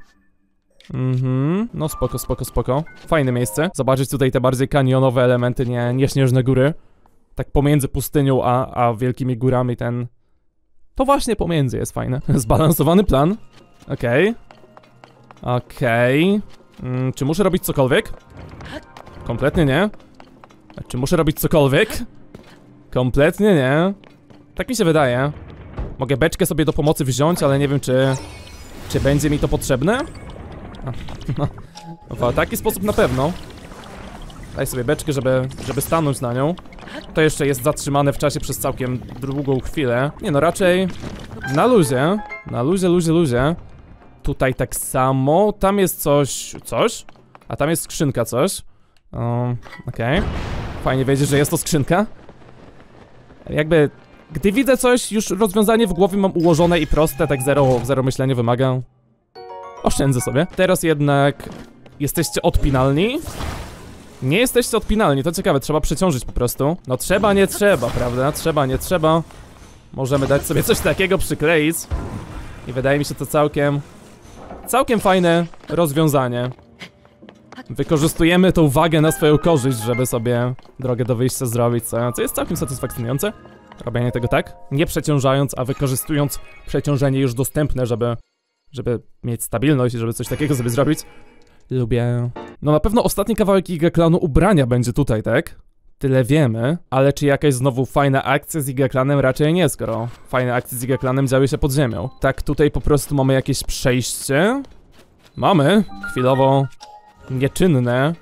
Mhm, no spoko, spoko, spoko. Fajne miejsce. Zobaczyć tutaj te bardziej kanionowe elementy, nie, nie śnieżne góry. Tak pomiędzy pustynią a, a wielkimi górami ten... To właśnie pomiędzy jest fajne. Zbalansowany plan. Okej. Okay. Okej. Okay. Mm, czy muszę robić cokolwiek? Kompletnie nie. Czy muszę robić cokolwiek? Kompletnie nie. Tak mi się wydaje. Mogę beczkę sobie do pomocy wziąć, ale nie wiem czy... Czy będzie mi to potrzebne? No, w taki sposób na pewno. Daj sobie beczkę, żeby, żeby stanąć na nią. To jeszcze jest zatrzymane w czasie przez całkiem długą chwilę. Nie no, raczej na luzie. Na luzie, luzie, luzie. Tutaj tak samo. Tam jest coś... Coś? A tam jest skrzynka coś. Um, Okej. Okay. Fajnie wiedzieć, że jest to skrzynka. Jakby... Gdy widzę coś, już rozwiązanie w głowie mam ułożone i proste, tak zero, zero myślenia wymaga. Oszczędzę sobie. Teraz jednak jesteście odpinalni. Nie jesteście odpinalni, to ciekawe, trzeba przeciążyć po prostu. No trzeba, nie trzeba, prawda? Trzeba, nie trzeba. Możemy dać sobie coś takiego przykleić. I wydaje mi się to całkiem... Całkiem fajne rozwiązanie. Wykorzystujemy tą wagę na swoją korzyść, żeby sobie drogę do wyjścia zrobić, co, co jest całkiem satysfakcjonujące. Robienie tego tak, nie przeciążając, a wykorzystując przeciążenie już dostępne, żeby... Żeby mieć stabilność i żeby coś takiego sobie zrobić. Lubię... No na pewno ostatni kawałek Iga Klanu ubrania będzie tutaj, tak? Tyle wiemy, ale czy jakaś znowu fajna akcja z Iga Klanem? Raczej nie, skoro fajne akcje z Iga Klanem działy się pod ziemią. Tak, tutaj po prostu mamy jakieś przejście. Mamy, chwilowo nieczynne.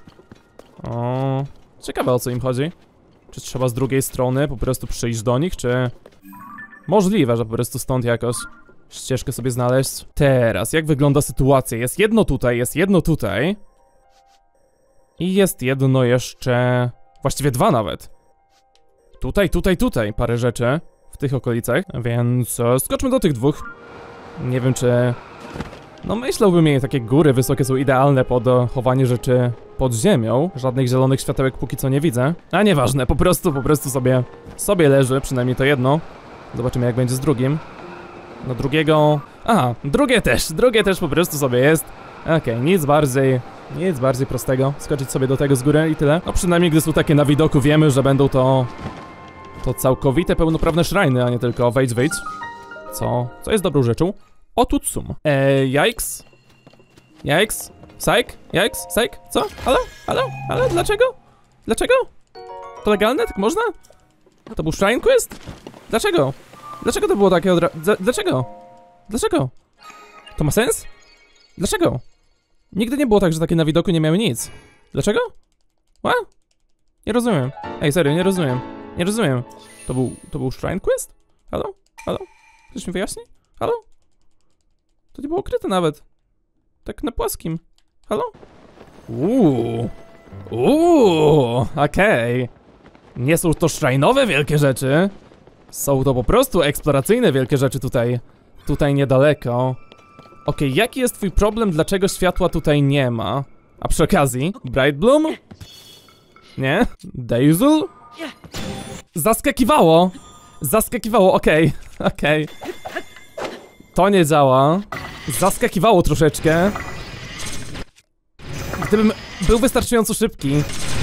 O, ciekawe o co im chodzi. Czy trzeba z drugiej strony po prostu przyjść do nich, czy... Możliwe, że po prostu stąd jakoś ścieżkę sobie znaleźć. Teraz, jak wygląda sytuacja? Jest jedno tutaj, jest jedno tutaj. I jest jedno jeszcze... Właściwie dwa nawet. Tutaj, tutaj, tutaj parę rzeczy w tych okolicach, więc e, skoczmy do tych dwóch. Nie wiem czy... No myślałbym, że takie góry wysokie są idealne pod e, chowanie rzeczy pod ziemią. Żadnych zielonych światełek póki co nie widzę. A nieważne, po prostu, po prostu sobie, sobie leży, przynajmniej to jedno. Zobaczymy jak będzie z drugim. No drugiego... Aha, drugie też, drugie też po prostu sobie jest. Okej, okay, nic bardziej, nic bardziej prostego. Skoczyć sobie do tego z góry i tyle. No przynajmniej gdy są takie na widoku wiemy, że będą to... To całkowite, pełnoprawne shriny, a nie tylko wejdź, wyjdź. Co? Co jest dobrą rzeczą? Otutsum. Eee, jajks? Jajks? Sajk? Jajks? Sajk? Co? Halo? Halo? Halo? Dlaczego? Dlaczego? To legalne? Tak można? To był shrine quest? Dlaczego? Dlaczego to było takie od razu? Dlaczego? Dlaczego? To ma sens? Dlaczego? Nigdy nie było tak, że takie na widoku nie miały nic. Dlaczego? What? Nie rozumiem. Ej, serio, nie rozumiem. Nie rozumiem. To był, to był Shrine Quest? Halo? Halo? Ktoś mi wyjaśni? Halo? To nie było ukryte nawet. Tak na płaskim. Halo? Uuu. Uuu. Okej. Okay. Nie są to szrajnowe wielkie rzeczy. Są to po prostu eksploracyjne wielkie rzeczy tutaj. Tutaj niedaleko. Okej, okay, jaki jest twój problem, dlaczego światła tutaj nie ma? A przy okazji, Bright Bloom? Nie? Dazzle? Zaskakiwało! Zaskakiwało, okej, okay. okej. Okay. To nie działa. Zaskakiwało troszeczkę. Gdybym był wystarczająco szybki.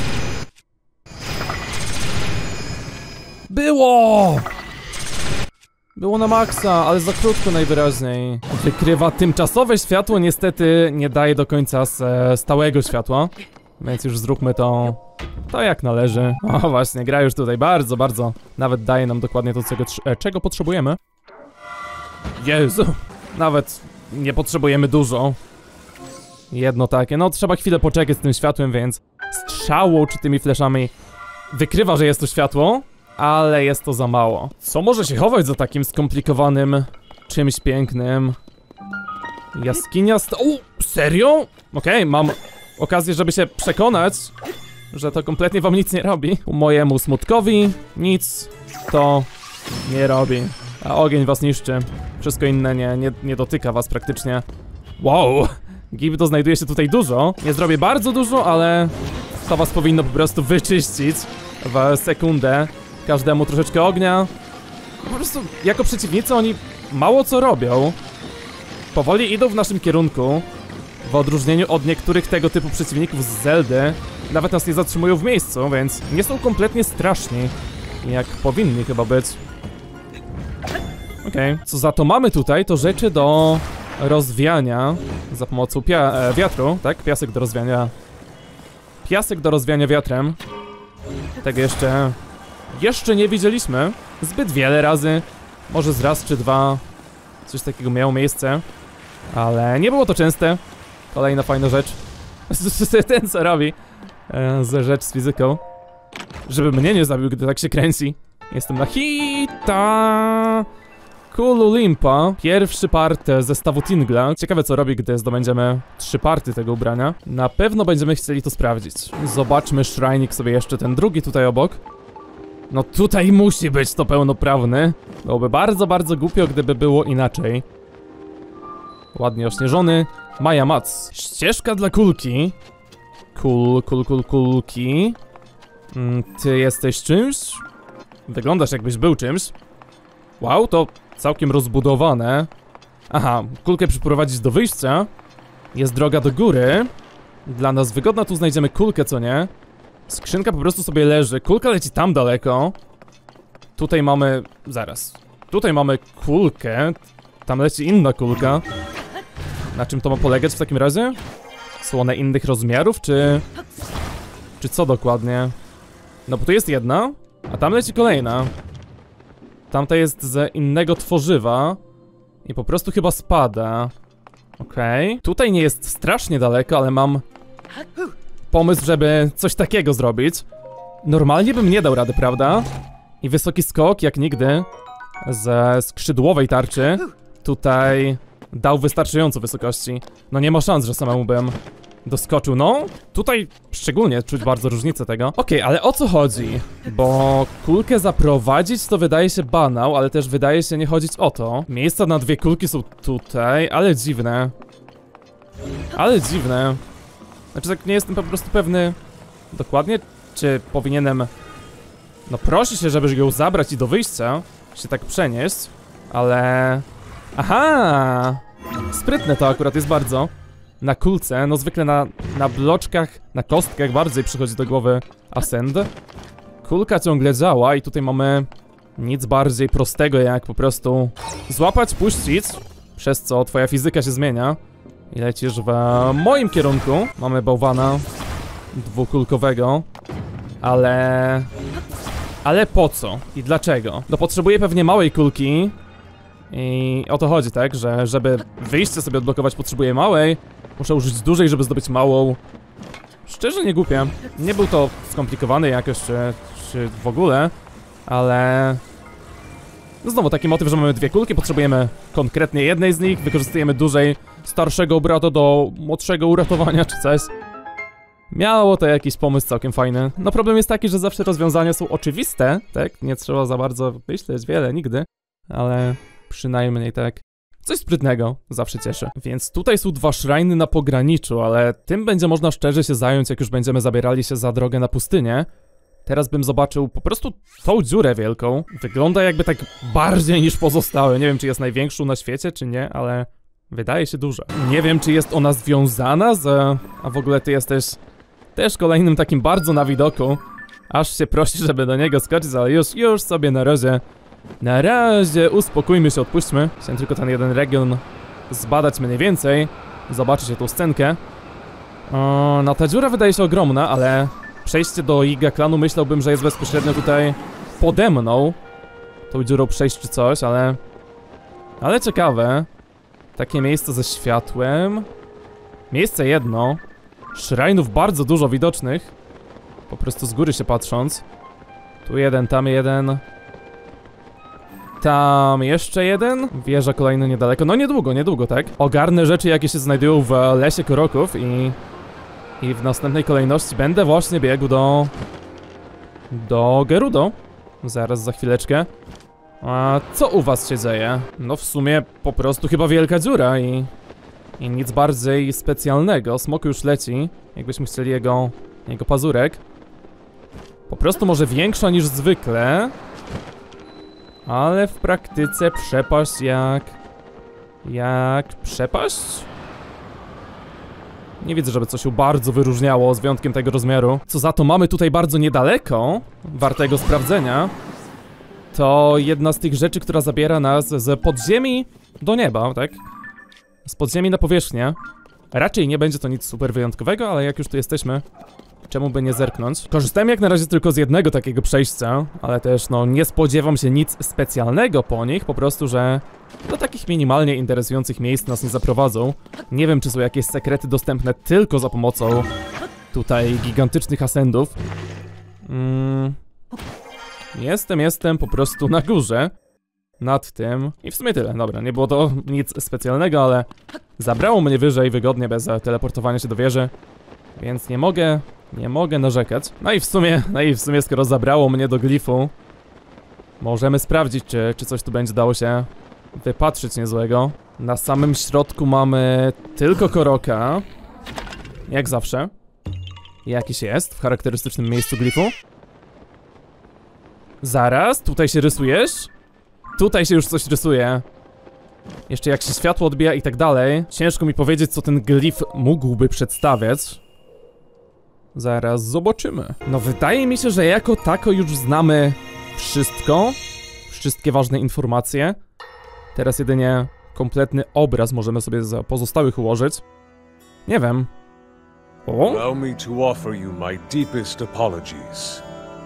Było! Było na maksa, ale za krótko najwyraźniej. Wykrywa tymczasowe światło, niestety nie daje do końca stałego światła. Więc już zróbmy to, to jak należy. O właśnie, gra już tutaj bardzo, bardzo nawet daje nam dokładnie to, czego, czego potrzebujemy. Jezu, nawet nie potrzebujemy dużo. Jedno takie, no trzeba chwilę poczekać z tym światłem, więc strzałą czy tymi fleszami wykrywa, że jest to światło, ale jest to za mało. Co może się chować za takim skomplikowanym czymś pięknym? Jaskinia st... O, serio? Okej, okay, mam okazję, żeby się przekonać, że to kompletnie wam nic nie robi. Mojemu smutkowi nic to nie robi. A ogień was niszczy. Wszystko inne nie, nie, nie dotyka was praktycznie. Wow! Gibdo znajduje się tutaj dużo. Nie zrobię bardzo dużo, ale to was powinno po prostu wyczyścić w sekundę. Każdemu troszeczkę ognia. Po prostu jako przeciwnicy oni mało co robią. Powoli idą w naszym kierunku. W odróżnieniu od niektórych tego typu przeciwników z Zeldy. Nawet nas nie zatrzymują w miejscu, więc nie są kompletnie straszni. Jak powinni chyba być. Okej, okay. Co za to mamy tutaj, to rzeczy do rozwiania za pomocą pia e, wiatru, tak? Piasek do rozwiania. Piasek do rozwiania wiatrem. Tego jeszcze... Jeszcze nie widzieliśmy. Zbyt wiele razy. Może z raz czy dwa. Coś takiego miało miejsce. Ale nie było to częste. Kolejna fajna rzecz. Ten co robi e, ze rzecz z fizyką. Żeby mnie nie zabił, gdy tak się kręci. Jestem na hita. Kulu Limpa. Pierwszy part zestawu Tingla. Ciekawe co robi, gdy zdobędziemy trzy party tego ubrania. Na pewno będziemy chcieli to sprawdzić. Zobaczmy szrajnik sobie jeszcze, ten drugi tutaj obok. No tutaj musi być to pełnoprawny. Byłoby bardzo, bardzo głupio, gdyby było inaczej. Ładnie ośnieżony. Maja Mac. Ścieżka dla kulki. Kul, kul, kul, kulki. Mm, ty jesteś czymś? Wyglądasz jakbyś był czymś. Wow, to całkiem rozbudowane. Aha, kulkę przyprowadzić do wyjścia. Jest droga do góry. Dla nas wygodna, tu znajdziemy kulkę, co nie? Skrzynka po prostu sobie leży. Kulka leci tam daleko. Tutaj mamy... Zaraz. Tutaj mamy kulkę. Tam leci inna kulka. Na czym to ma polegać w takim razie? Są one innych rozmiarów, czy... Czy co dokładnie? No bo tu jest jedna, a tam leci kolejna. Tamta jest z innego tworzywa. I po prostu chyba spada. Okej. Okay. Tutaj nie jest strasznie daleko, ale mam... pomysł, żeby coś takiego zrobić. Normalnie bym nie dał rady, prawda? I wysoki skok, jak nigdy, ze skrzydłowej tarczy tutaj dał wystarczająco wysokości. No nie ma szans, że samemu bym doskoczył. No, tutaj szczególnie czuć bardzo różnicę tego. Okej, okay, ale o co chodzi? Bo kulkę zaprowadzić to wydaje się banał, ale też wydaje się nie chodzić o to. Miejsca na dwie kulki są tutaj, ale dziwne. Ale dziwne. Znaczy tak nie jestem po prostu pewny dokładnie, czy powinienem... No prosi się, żeby ją zabrać i do wyjścia się tak przenieść, ale... Aha! Sprytne to akurat jest bardzo. Na kulce, no zwykle na, na bloczkach, na kostkach bardziej przychodzi do głowy Ascend. Kulka ciągle działa i tutaj mamy nic bardziej prostego jak po prostu złapać, puścić, przez co twoja fizyka się zmienia. I lecisz w moim kierunku. Mamy bałwana dwukulkowego. Ale... Ale po co? I dlaczego? No potrzebuję pewnie małej kulki. I o to chodzi, tak? Że żeby wyjście sobie odblokować potrzebuję małej. Muszę użyć dużej, żeby zdobyć małą. Szczerze nie głupie. Nie był to skomplikowany jakoś, czy, czy w ogóle, ale... No znowu taki motyw, że mamy dwie kulki, potrzebujemy konkretnie jednej z nich, wykorzystujemy dużej starszego brata do młodszego uratowania, czy coś. Miało to jakiś pomysł całkiem fajny. No problem jest taki, że zawsze rozwiązania są oczywiste, tak? Nie trzeba za bardzo myśleć wiele, nigdy. Ale przynajmniej tak. Coś sprytnego, zawsze cieszy. Więc tutaj są dwa szrajny na pograniczu, ale tym będzie można szczerze się zająć, jak już będziemy zabierali się za drogę na pustynię. Teraz bym zobaczył po prostu tą dziurę wielką. Wygląda jakby tak bardziej niż pozostałe. Nie wiem, czy jest największą na świecie, czy nie, ale wydaje się duża. Nie wiem, czy jest ona związana z... A w ogóle ty jesteś też kolejnym takim bardzo na widoku. Aż się prosi, żeby do niego skoczyć, ale już, już sobie na razie... Na razie uspokójmy się, odpuśćmy. Chciałem tylko ten jeden region zbadać mniej więcej. Zobaczyć tą scenkę. O, no ta dziura wydaje się ogromna, ale... Przejście do Yiga klanu myślałbym, że jest bezpośrednio tutaj pode mną. Tą dziurą przejść czy coś, ale... Ale ciekawe. Takie miejsce ze światłem. Miejsce jedno. Szrajnów bardzo dużo widocznych. Po prostu z góry się patrząc. Tu jeden, tam jeden. Tam jeszcze jeden. Wieża kolejny niedaleko. No niedługo, niedługo, tak? Ogarnę rzeczy, jakie się znajdują w lesie Koroków i... I w następnej kolejności będę właśnie biegł do... Do Gerudo. Zaraz, za chwileczkę. A co u was się dzieje? No w sumie po prostu chyba wielka dziura i... I nic bardziej specjalnego. Smok już leci. Jakbyśmy chcieli jego... Jego pazurek. Po prostu może większa niż zwykle. Ale w praktyce przepaść jak... Jak... Przepaść? Nie widzę, żeby coś się bardzo wyróżniało z wyjątkiem tego rozmiaru. Co za to mamy tutaj bardzo niedaleko, wartego sprawdzenia. To jedna z tych rzeczy, która zabiera nas z podziemi do nieba, tak? Z podziemi na powierzchnię. Raczej nie będzie to nic super wyjątkowego, ale jak już tu jesteśmy, czemu by nie zerknąć? Korzystałem jak na razie tylko z jednego takiego przejścia, ale też no nie spodziewam się nic specjalnego po nich, po prostu, że do takich minimalnie interesujących miejsc nas nie zaprowadzą. Nie wiem, czy są jakieś sekrety dostępne tylko za pomocą tutaj gigantycznych ascendów. Mm. Jestem, jestem po prostu na górze. Nad tym. I w sumie tyle. Dobra, nie było to nic specjalnego, ale zabrało mnie wyżej wygodnie bez teleportowania się do wieży. Więc nie mogę, nie mogę narzekać. No i w sumie, no i w sumie skoro zabrało mnie do glifu, możemy sprawdzić, czy, czy coś tu będzie dało się wypatrzyć niezłego. Na samym środku mamy tylko Koroka. Jak zawsze. Jakiś jest w charakterystycznym miejscu glifu. Zaraz, tutaj się rysujesz? Tutaj się już coś rysuje. Jeszcze jak się światło odbija i tak dalej. Ciężko mi powiedzieć, co ten glif mógłby przedstawiać. Zaraz zobaczymy. No wydaje mi się, że jako tako już znamy wszystko. Wszystkie ważne informacje. Teraz jedynie kompletny obraz możemy sobie z pozostałych ułożyć. Nie wiem. O? Allow me to offer you my deepest apologies.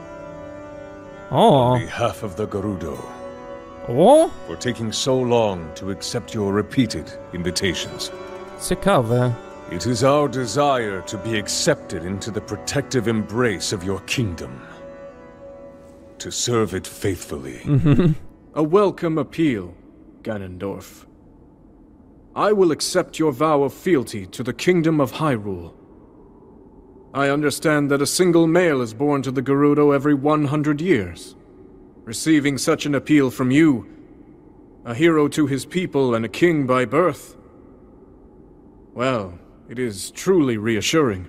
O. On behalf of the Gerudo. O? For taking so long to accept your repeated invitations. Ciekawe. It is our desire to be accepted into the protective embrace of your kingdom. To serve it faithfully. Mhm. A welcome appeal, Ganondorf. I will accept your vow of fealty to the Kingdom of Hyrule. I understand that a single male is born to the Gerudo every one hundred years. Receiving such an appeal from you, a hero to his people and a king by birth, well, it is truly reassuring.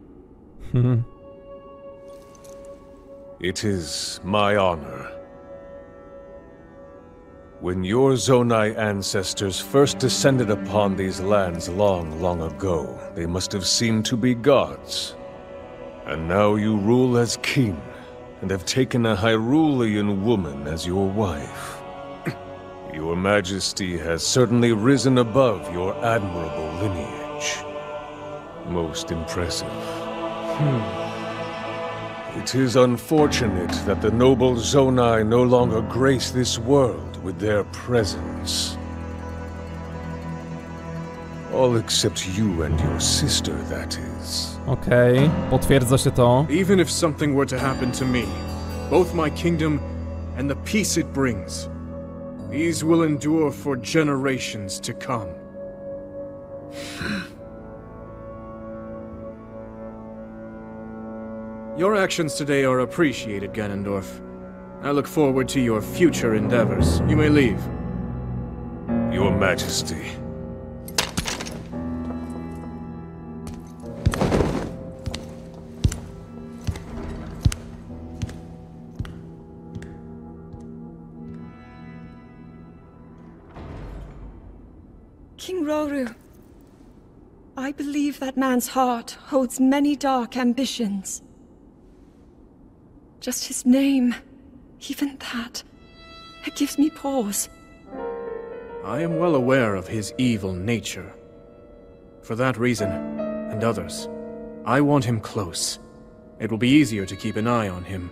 It is my honor. When your Zonai ancestors first descended upon these lands long, long ago, they must have seemed to be gods. And now you rule as king, and have taken a Hyrulean woman as your wife. Your Majesty has certainly risen above your admirable lineage. Most impressive. Hmm. It is unfortunate that the noble Zonai no longer grace this world with their presence. All except you and your sister, that is. Okej, okay, potwierdza się to. Even if something were to happen to me, both my kingdom and the peace it brings, these will endure for generations to come. Your actions today are appreciated, Ganondorf. I look forward to your future endeavors. You may leave. Your Majesty. King Roru, I believe that man's heart holds many dark ambitions. Just his name, even that, it gives me pause. I am well aware of his evil nature. For that reason, and others, I want him close. It will be easier to keep an eye on him.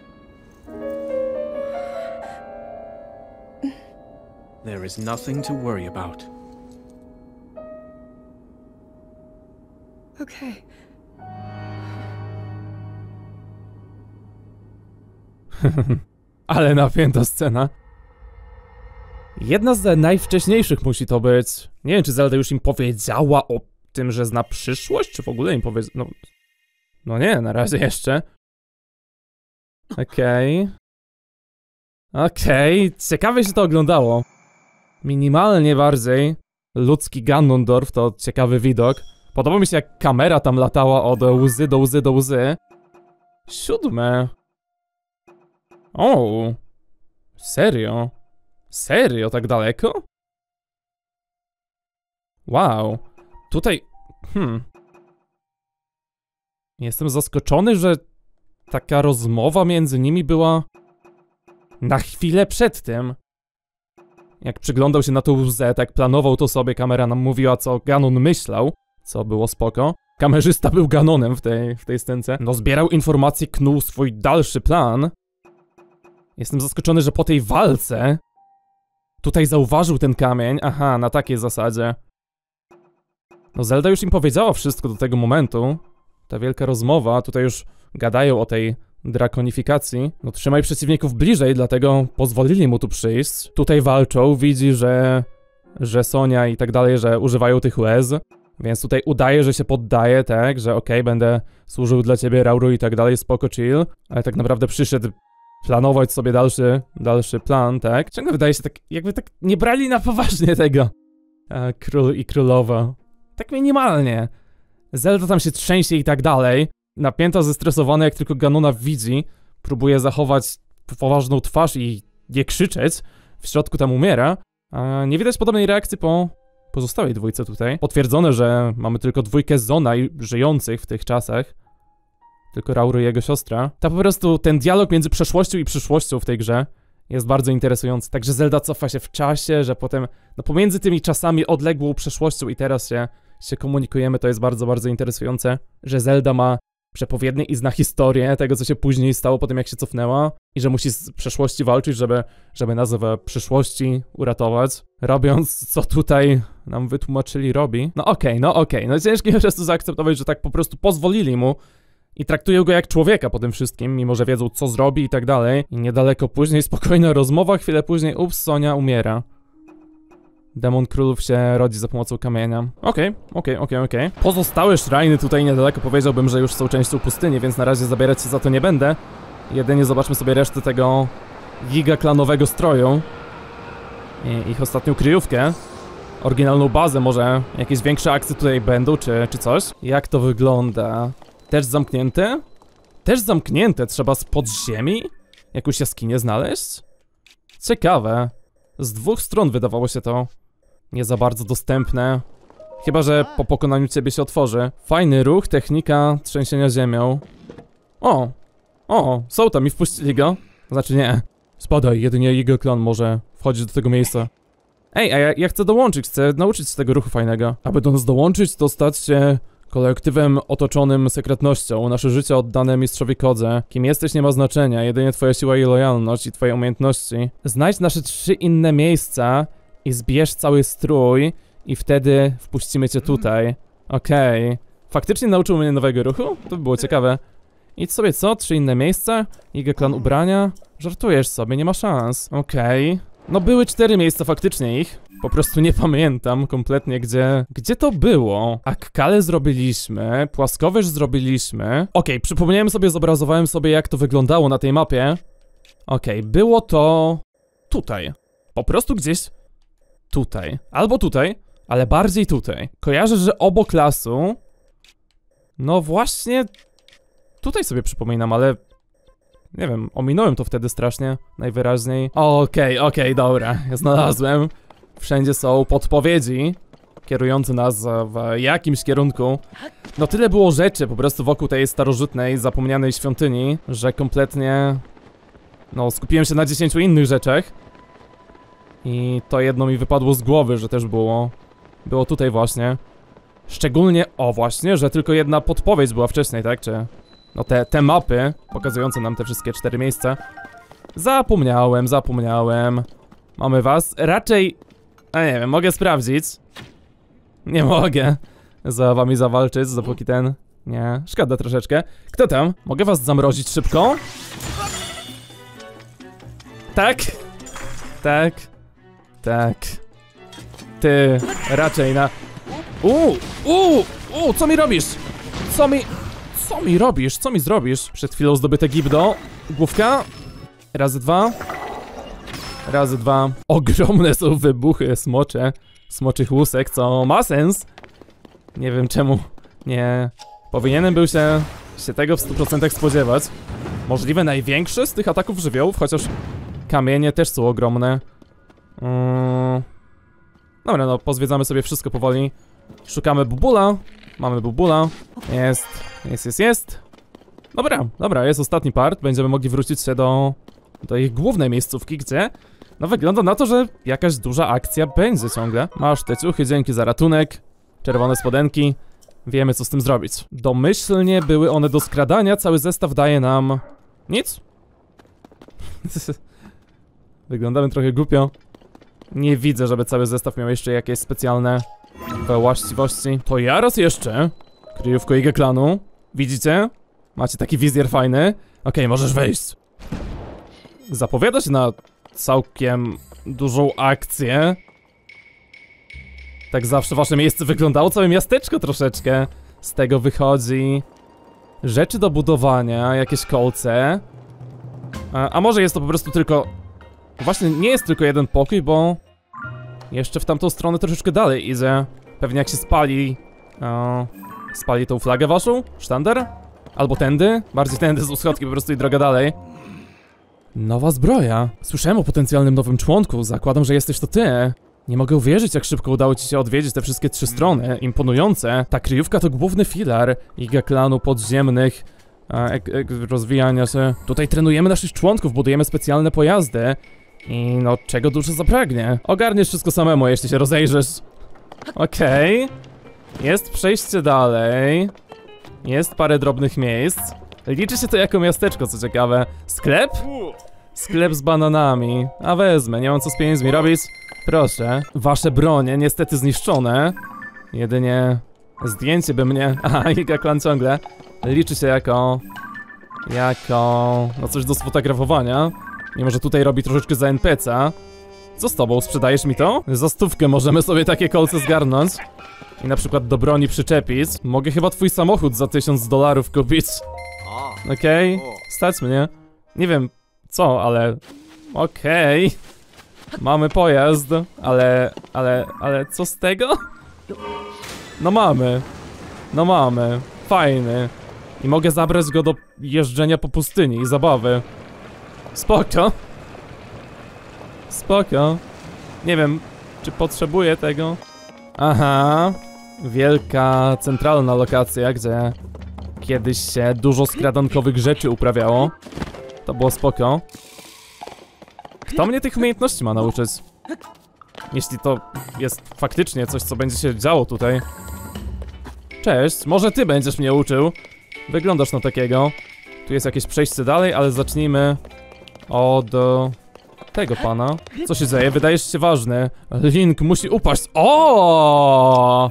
There is nothing to worry about. Okay. Ale napięta scena. Jedna z najwcześniejszych musi to być. Nie wiem, czy Zelda już im powiedziała o tym, że zna przyszłość, czy w ogóle im powie... No, no nie, na razie jeszcze. Okej. Okay. Okej, okay. Ciekawie się to oglądało. Minimalnie bardziej. Ludzki Ganondorf to ciekawy widok. Podoba mi się, jak kamera tam latała od łzy do łzy do łzy. Siódme. O, serio? Serio, tak daleko? Wow. Tutaj... Hmm. Jestem zaskoczony, że taka rozmowa między nimi była na chwilę przed tym. Jak przyglądał się na tą łzę, tak planował to sobie, kamera nam mówiła, co Ganon myślał, co było spoko. Kamerzysta był Ganonem w tej, w tej scence. No, zbierał informacje, knuł swój dalszy plan. Jestem zaskoczony, że po tej walce tutaj zauważył ten kamień. Aha, na takiej zasadzie. No, Zelda już im powiedziała wszystko do tego momentu. Ta wielka rozmowa, tutaj już gadają o tej drakonifikacji. No, trzymaj przeciwników bliżej, dlatego pozwolili mu tu przyjść. Tutaj walczą, widzi, że... że Sonia i tak dalej, że używają tych łez. Więc tutaj udaje, że się poddaje, tak, że okej, okay, będę służył dla ciebie, Rauru i tak dalej, spoko, chill. Ale tak naprawdę przyszedł planować sobie dalszy, dalszy plan, tak? Ciągle wydaje się tak, jakby tak nie brali na poważnie tego. A, król i królowa. Tak minimalnie. Zelda tam się trzęsie i tak dalej. Napięta, zestresowana, jak tylko Ganona widzi. Próbuje zachować poważną twarz i nie krzyczeć. W środku tam umiera. A nie widać podobnej reakcji po pozostałej dwójce tutaj. Potwierdzone, że mamy tylko dwójkę Zonai żyjących w tych czasach. Tylko Rauru i jego siostra. To po prostu ten dialog między przeszłością i przyszłością w tej grze jest bardzo interesujący. Także Zelda cofa się w czasie, że potem, no pomiędzy tymi czasami odległą przeszłością i teraz się, się komunikujemy, to jest bardzo, bardzo interesujące, że Zelda ma przepowiednie i zna historię tego, co się później stało po tym, jak się cofnęła i że musi z przeszłości walczyć, żeby, żeby nas w przyszłości uratować, robiąc, co tutaj nam wytłumaczyli robi. No okej, okay, no okej, okay. No ciężko po prostu zaakceptować, że tak po prostu pozwolili mu i traktują go jak człowieka po tym wszystkim, mimo że wiedzą, co zrobi i tak dalej. I niedaleko później spokojna rozmowa, chwilę później, ups, Sonia umiera. Demon królów się rodzi za pomocą kamienia. Okej, okej, okej, okej. Pozostałe szrajny tutaj niedaleko powiedziałbym, że już są częścią pustyni, więc na razie zabierać się za to nie będę. Jedynie zobaczmy sobie resztę tego gigaklanowego stroju. I ich ostatnią kryjówkę. Oryginalną bazę, może jakieś większe akcje tutaj będą, czy, czy coś. Jak to wygląda? Też zamknięte? Też zamknięte, trzeba z podziemi jakąś jaskinię znaleźć? Ciekawe. Z dwóch stron wydawało się to nie za bardzo dostępne. Chyba że po pokonaniu ciebie się otworzy. Fajny ruch, technika trzęsienia ziemią. O! O! Są tam i wpuścili go. Znaczy nie. Spadaj, jedynie jego klan może wchodzić do tego miejsca. Ej, a ja, ja chcę dołączyć, chcę nauczyć się tego ruchu fajnego. Aby do nas dołączyć, to stać się kolektywem otoczonym sekretnością. Nasze życie oddane mistrzowi Kodze. Kim jesteś nie ma znaczenia, jedynie twoja siła i lojalność i twoje umiejętności. Znajdź nasze trzy inne miejsca i zbierz cały strój I wtedy wpuścimy cię tutaj. Okej. Okay. Faktycznie nauczył mnie nowego ruchu? To by było ciekawe. Idź sobie co? Trzy inne miejsca? Iga Clan ubrania? Żartujesz sobie, nie ma szans. Okej. Okay. No były cztery miejsca faktycznie ich. Po prostu nie pamiętam kompletnie gdzie... Gdzie to było? Akkale zrobiliśmy, płaskowyż zrobiliśmy. Okej, okay, przypomniałem sobie, zobrazowałem sobie jak to wyglądało na tej mapie. Okej, okay, było to... Tutaj. Po prostu gdzieś... Tutaj. Albo tutaj, ale bardziej tutaj. Kojarzę, że obok lasu... No właśnie... Tutaj sobie przypominam, ale... Nie wiem, ominąłem to wtedy strasznie, najwyraźniej. Okej, okay, okej, okay, dobra, ja znalazłem. Wszędzie są podpowiedzi kierujące nas w jakimś kierunku. No tyle było rzeczy po prostu wokół tej starożytnej, zapomnianej świątyni, że kompletnie... No skupiłem się na dziesięciu innych rzeczach. I to jedno mi wypadło z głowy, że też było... Było tutaj właśnie. Szczególnie, o właśnie, że tylko jedna podpowiedź była wcześniej, tak? Czy... No te, te mapy, pokazujące nam te wszystkie cztery miejsca. Zapomniałem, zapomniałem. Mamy was. Raczej... A nie wiem, mogę sprawdzić. Nie mogę za wami zawalczyć, dopóki ten... Nie, szkoda troszeczkę. Kto tam? Mogę was zamrozić szybko? Tak? Tak? Tak. Ty, raczej na... Uuu, uuu, uuu, co mi robisz? Co mi... Co mi robisz? Co mi zrobisz? Przed chwilą zdobyte gibdo. Główka. Razy dwa. Razy dwa. Ogromne są wybuchy smocze. Smoczych łusek, co ma sens. Nie wiem czemu. Nie. Powinienem był się, się tego w stu procentach spodziewać. Możliwe największy z tych ataków żywiołów, chociaż kamienie też są ogromne. Mm. Dobra, no pozwiedzamy sobie wszystko powoli. Szukamy bubula. Mamy bubula. Jest. Jest, jest, jest. Dobra, dobra, jest ostatni part. Będziemy mogli wrócić się do... do ich głównej miejscówki, gdzie... No wygląda na to, że jakaś duża akcja będzie ciągle. Masz te ciuchy, dzięki za ratunek. Czerwone spodenki. Wiemy co z tym zrobić. Domyślnie były one do skradania, cały zestaw daje nam... Nic? Wyglądamy trochę głupio. Nie widzę, żeby cały zestaw miał jeszcze jakieś specjalne właściwości. To ja raz jeszcze. Kryjówko Iga Clanu. Widzicie? Macie taki wizjer fajny. Okej, okay, możesz wejść. Zapowiada się na całkiem dużą akcję. Tak zawsze wasze miejsce wyglądało, całe miasteczko troszeczkę z tego wychodzi. Rzeczy do budowania, jakieś kolce. A, a może jest to po prostu tylko... Właśnie nie jest tylko jeden pokój, bo... Jeszcze w tamtą stronę troszeczkę dalej idzie. Pewnie jak się spali... O, spali tą flagę waszą? Sztandar? Albo tędy? Bardziej tędy z schodki po prostu i droga dalej. Nowa zbroja. Słyszałem o potencjalnym nowym członku. Zakładam, że jesteś to ty. Nie mogę uwierzyć, jak szybko udało ci się odwiedzić te wszystkie trzy strony. Imponujące. Ta kryjówka to główny filar Iga Clanu podziemnych e, e, rozwijania się. Tutaj trenujemy naszych członków, budujemy specjalne pojazdy. I no, czego duszy zapragnie. Ogarniesz wszystko samemu, jeśli się rozejrzysz. Okej. Okay. Jest przejście dalej. Jest parę drobnych miejsc. Liczy się to jako miasteczko, co ciekawe. Sklep? Sklep z bananami. A wezmę, nie mam co z pieniędzmi robić. Proszę. Wasze bronie niestety zniszczone. Jedynie zdjęcie by mnie... Aha, Iga Clan ciągle. Liczy się jako... Jako... No coś do sfotografowania. Mimo, że tutaj robi troszeczkę za en pe ce a. Co z tobą? Sprzedajesz mi to? Za stówkę możemy sobie takie kolce zgarnąć. I na przykład do broni przyczepić. Mogę chyba twój samochód za tysiąc dolarów kupić. Okej, okay. Stać mnie. Nie wiem co, ale... Okej. Okay. Mamy pojazd, ale... Ale... Ale co z tego? No mamy. No mamy. Fajny. I mogę zabrać go do jeżdżenia po pustyni i zabawy. Spoko. Spoko. Nie wiem, czy potrzebuję tego. Aha. Wielka, centralna lokacja, gdzie kiedyś się dużo skradankowych rzeczy uprawiało. To było spoko. Kto mnie tych umiejętności ma nauczyć? Jeśli to jest faktycznie coś, co będzie się działo tutaj. Cześć, może ty będziesz mnie uczył. Wyglądasz na takiego. Tu jest jakieś przejście dalej, ale zacznijmy od... tego pana. Co się dzieje? Wydajesz się ważny. Link musi upaść. O!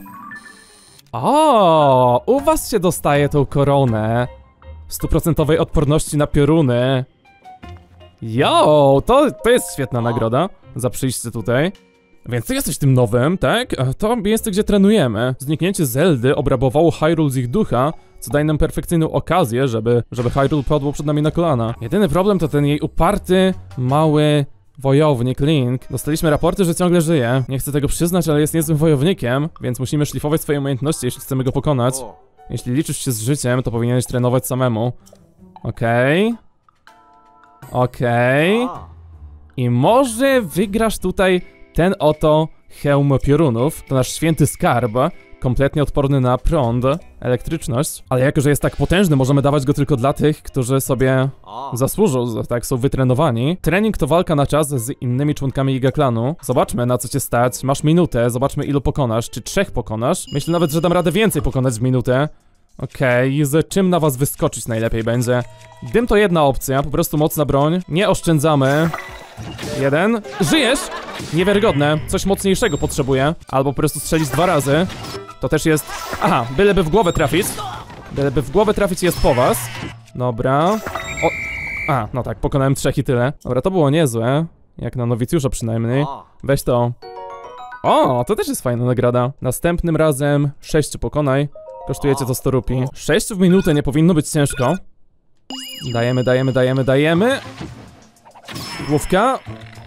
O! U was się dostaje tą koronę stuprocentowej odporności na pioruny. Jo! To, to jest świetna nagroda za przyjście tutaj. Więc ty jesteś tym nowym, tak? To miejsce, gdzie trenujemy. Zniknięcie Zeldy obrabowało Hyrule z ich ducha, co daje nam perfekcyjną okazję, żeby, żeby Hyrule padło przed nami na kolana. Jedyny problem to ten jej uparty, mały wojownik Link. Dostaliśmy raporty, że ciągle żyje. Nie chcę tego przyznać, ale jest niezłym wojownikiem, więc musimy szlifować swoje umiejętności, jeśli chcemy go pokonać. Jeśli liczysz się z życiem, to powinieneś trenować samemu. Okej. Okay. Okej. Okay. I może wygrasz tutaj ten oto hełm piorunów. To nasz święty skarb, kompletnie odporny na prąd, elektryczność. Ale jako, że jest tak potężny, możemy dawać go tylko dla tych, którzy sobie zasłużą, tak, są wytrenowani. Trening to walka na czas z innymi członkami Giga Clanu. Zobaczmy, na co cię stać. Masz minutę, zobaczmy, ilu pokonasz. Czy trzech pokonasz? Myślę nawet, że dam radę więcej pokonać w minutę. Okej, okay. Z czym na was wyskoczyć najlepiej będzie? Dym to jedna opcja, po prostu mocna broń. Nie oszczędzamy. Jeden. Żyjesz? Niewiarygodne. Coś mocniejszego potrzebuję. Albo po prostu strzelić dwa razy. To też jest... Aha, byleby w głowę trafić. Byleby w głowę trafić jest po was. Dobra. O... A, no tak, pokonałem trzech i tyle. Dobra, to było niezłe. Jak na nowicjusza przynajmniej. Weź to. O, to też jest fajna nagrada. Następnym razem sześciu pokonaj. Kosztujecie to sto rupii. sześć w minutę nie powinno być ciężko. Dajemy, dajemy, dajemy, dajemy. Główka.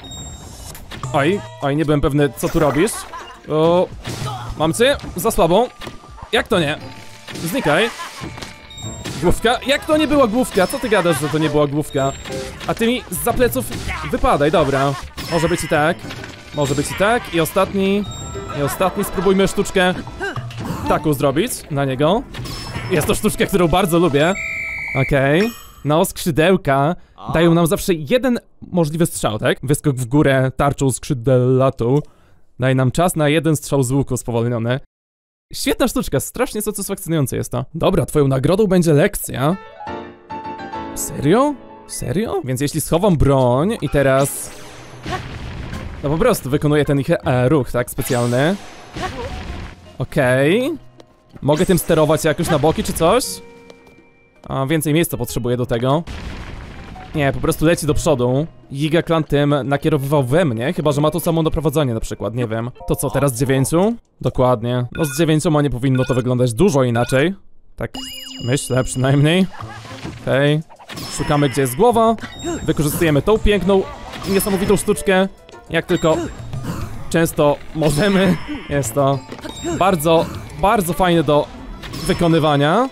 Oj, oj, nie byłem pewny, co tu robisz. O, mam cię za słabą. Jak to nie? Znikaj. Główka? Jak to nie była główka? Co ty gadasz, że to nie była główka? A ty mi zza pleców wypadaj, dobra. Może być i tak. Może być i tak. I ostatni. I ostatni. Spróbujmy sztuczkę taką zrobić na niego. Jest to sztuczka, którą bardzo lubię. Okej. Okay. No, skrzydełka dają nam zawsze jeden możliwy strzał, tak? Wyskok w górę tarczą skrzydelatą daje nam czas na jeden strzał z łuku spowolniony. Świetna sztuczka, strasznie satysfakcjonujące jest to. Dobra, twoją nagrodą będzie lekcja. Serio? Serio? Więc jeśli schowam broń i teraz... No po prostu wykonuję ten ich e, ruch, tak? Specjalny. Okej. Okay. Mogę tym sterować jakoś na boki czy coś? A więcej miejsca potrzebuję do tego. Nie, po prostu leci do przodu. Giga Clan tym nakierowywał we mnie, chyba że ma to samo doprowadzenie na przykład, nie wiem. To co, teraz z dziewięciu? Dokładnie. No z dziewięcioma nie powinno to wyglądać dużo inaczej. Tak myślę przynajmniej. Okej. Okay. Szukamy, gdzie jest głowa. Wykorzystujemy tą piękną, niesamowitą sztuczkę. Jak tylko często możemy. Jest to bardzo, bardzo fajne do wykonywania.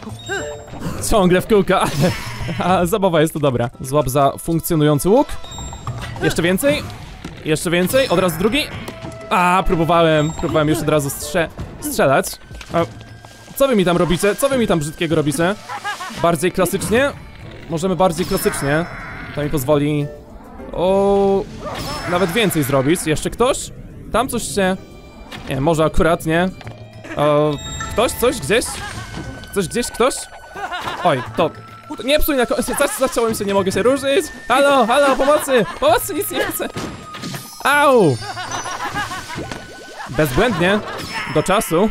Ciągle w kółka, ale a, zabawa jest to dobra. Złap za funkcjonujący łuk. Jeszcze więcej. Jeszcze więcej. Od razu drugi. A, próbowałem. Próbowałem już od razu strze strzelać. A, co wy mi tam robicie? Co wy mi tam brzydkiego robicie? Bardziej klasycznie? Możemy bardziej klasycznie. To mi pozwoli... O, nawet więcej zrobić. Jeszcze ktoś? Tam coś się... Nie, może akurat nie. O, ktoś? Coś? Gdzieś? Coś gdzieś? Ktoś? Oj, to... Nie psuj na końcu, zacząłem się, nie mogę się ruszyć. Halo, halo, pomocy! Pomocy, nic nie chcę. Au! Bezbłędnie. Do czasu.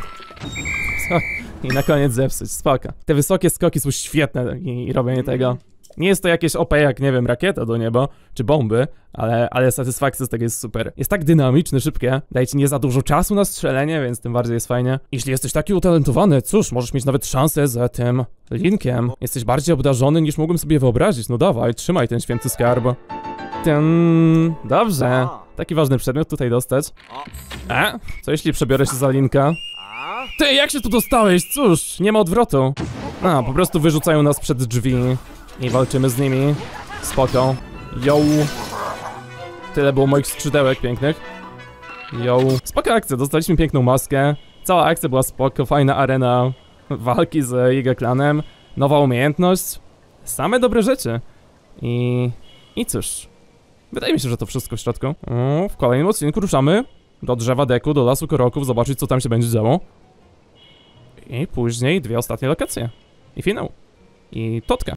I na koniec zepsuć, spoko. Te wysokie skoki są świetne i, i robienie tego. Nie jest to jakieś O P jak, nie wiem, rakieta do nieba, czy bomby, ale, ale satysfakcja z tego jest super. Jest tak dynamiczne, szybkie, daje ci nie za dużo czasu na strzelenie, więc tym bardziej jest fajnie. Jeśli jesteś taki utalentowany, cóż, możesz mieć nawet szansę za tym Linkiem. Jesteś bardziej obdarzony niż mogłem sobie wyobrazić, no dawaj, trzymaj ten święty skarb. Ten... Dobrze, taki ważny przedmiot tutaj dostać. A, co jeśli przebiorę się za Linka? Ty, jak się tu dostałeś? Cóż, nie ma odwrotu. A, po prostu wyrzucają nas przed drzwi. I walczymy z nimi. Spoko. Yo. Tyle było moich skrzydełek pięknych. Yo. Spoko akcja, dostaliśmy piękną maskę. Cała akcja była spoko, fajna arena walki z Giga Clanem. Nowa umiejętność. Same dobre rzeczy. I... I cóż. Wydaje mi się, że to wszystko w środku. O, w kolejnym odcinku ruszamy do drzewa Deku, do lasu Koroków, zobaczyć co tam się będzie działo. I później dwie ostatnie lokacje. I finał. I totka.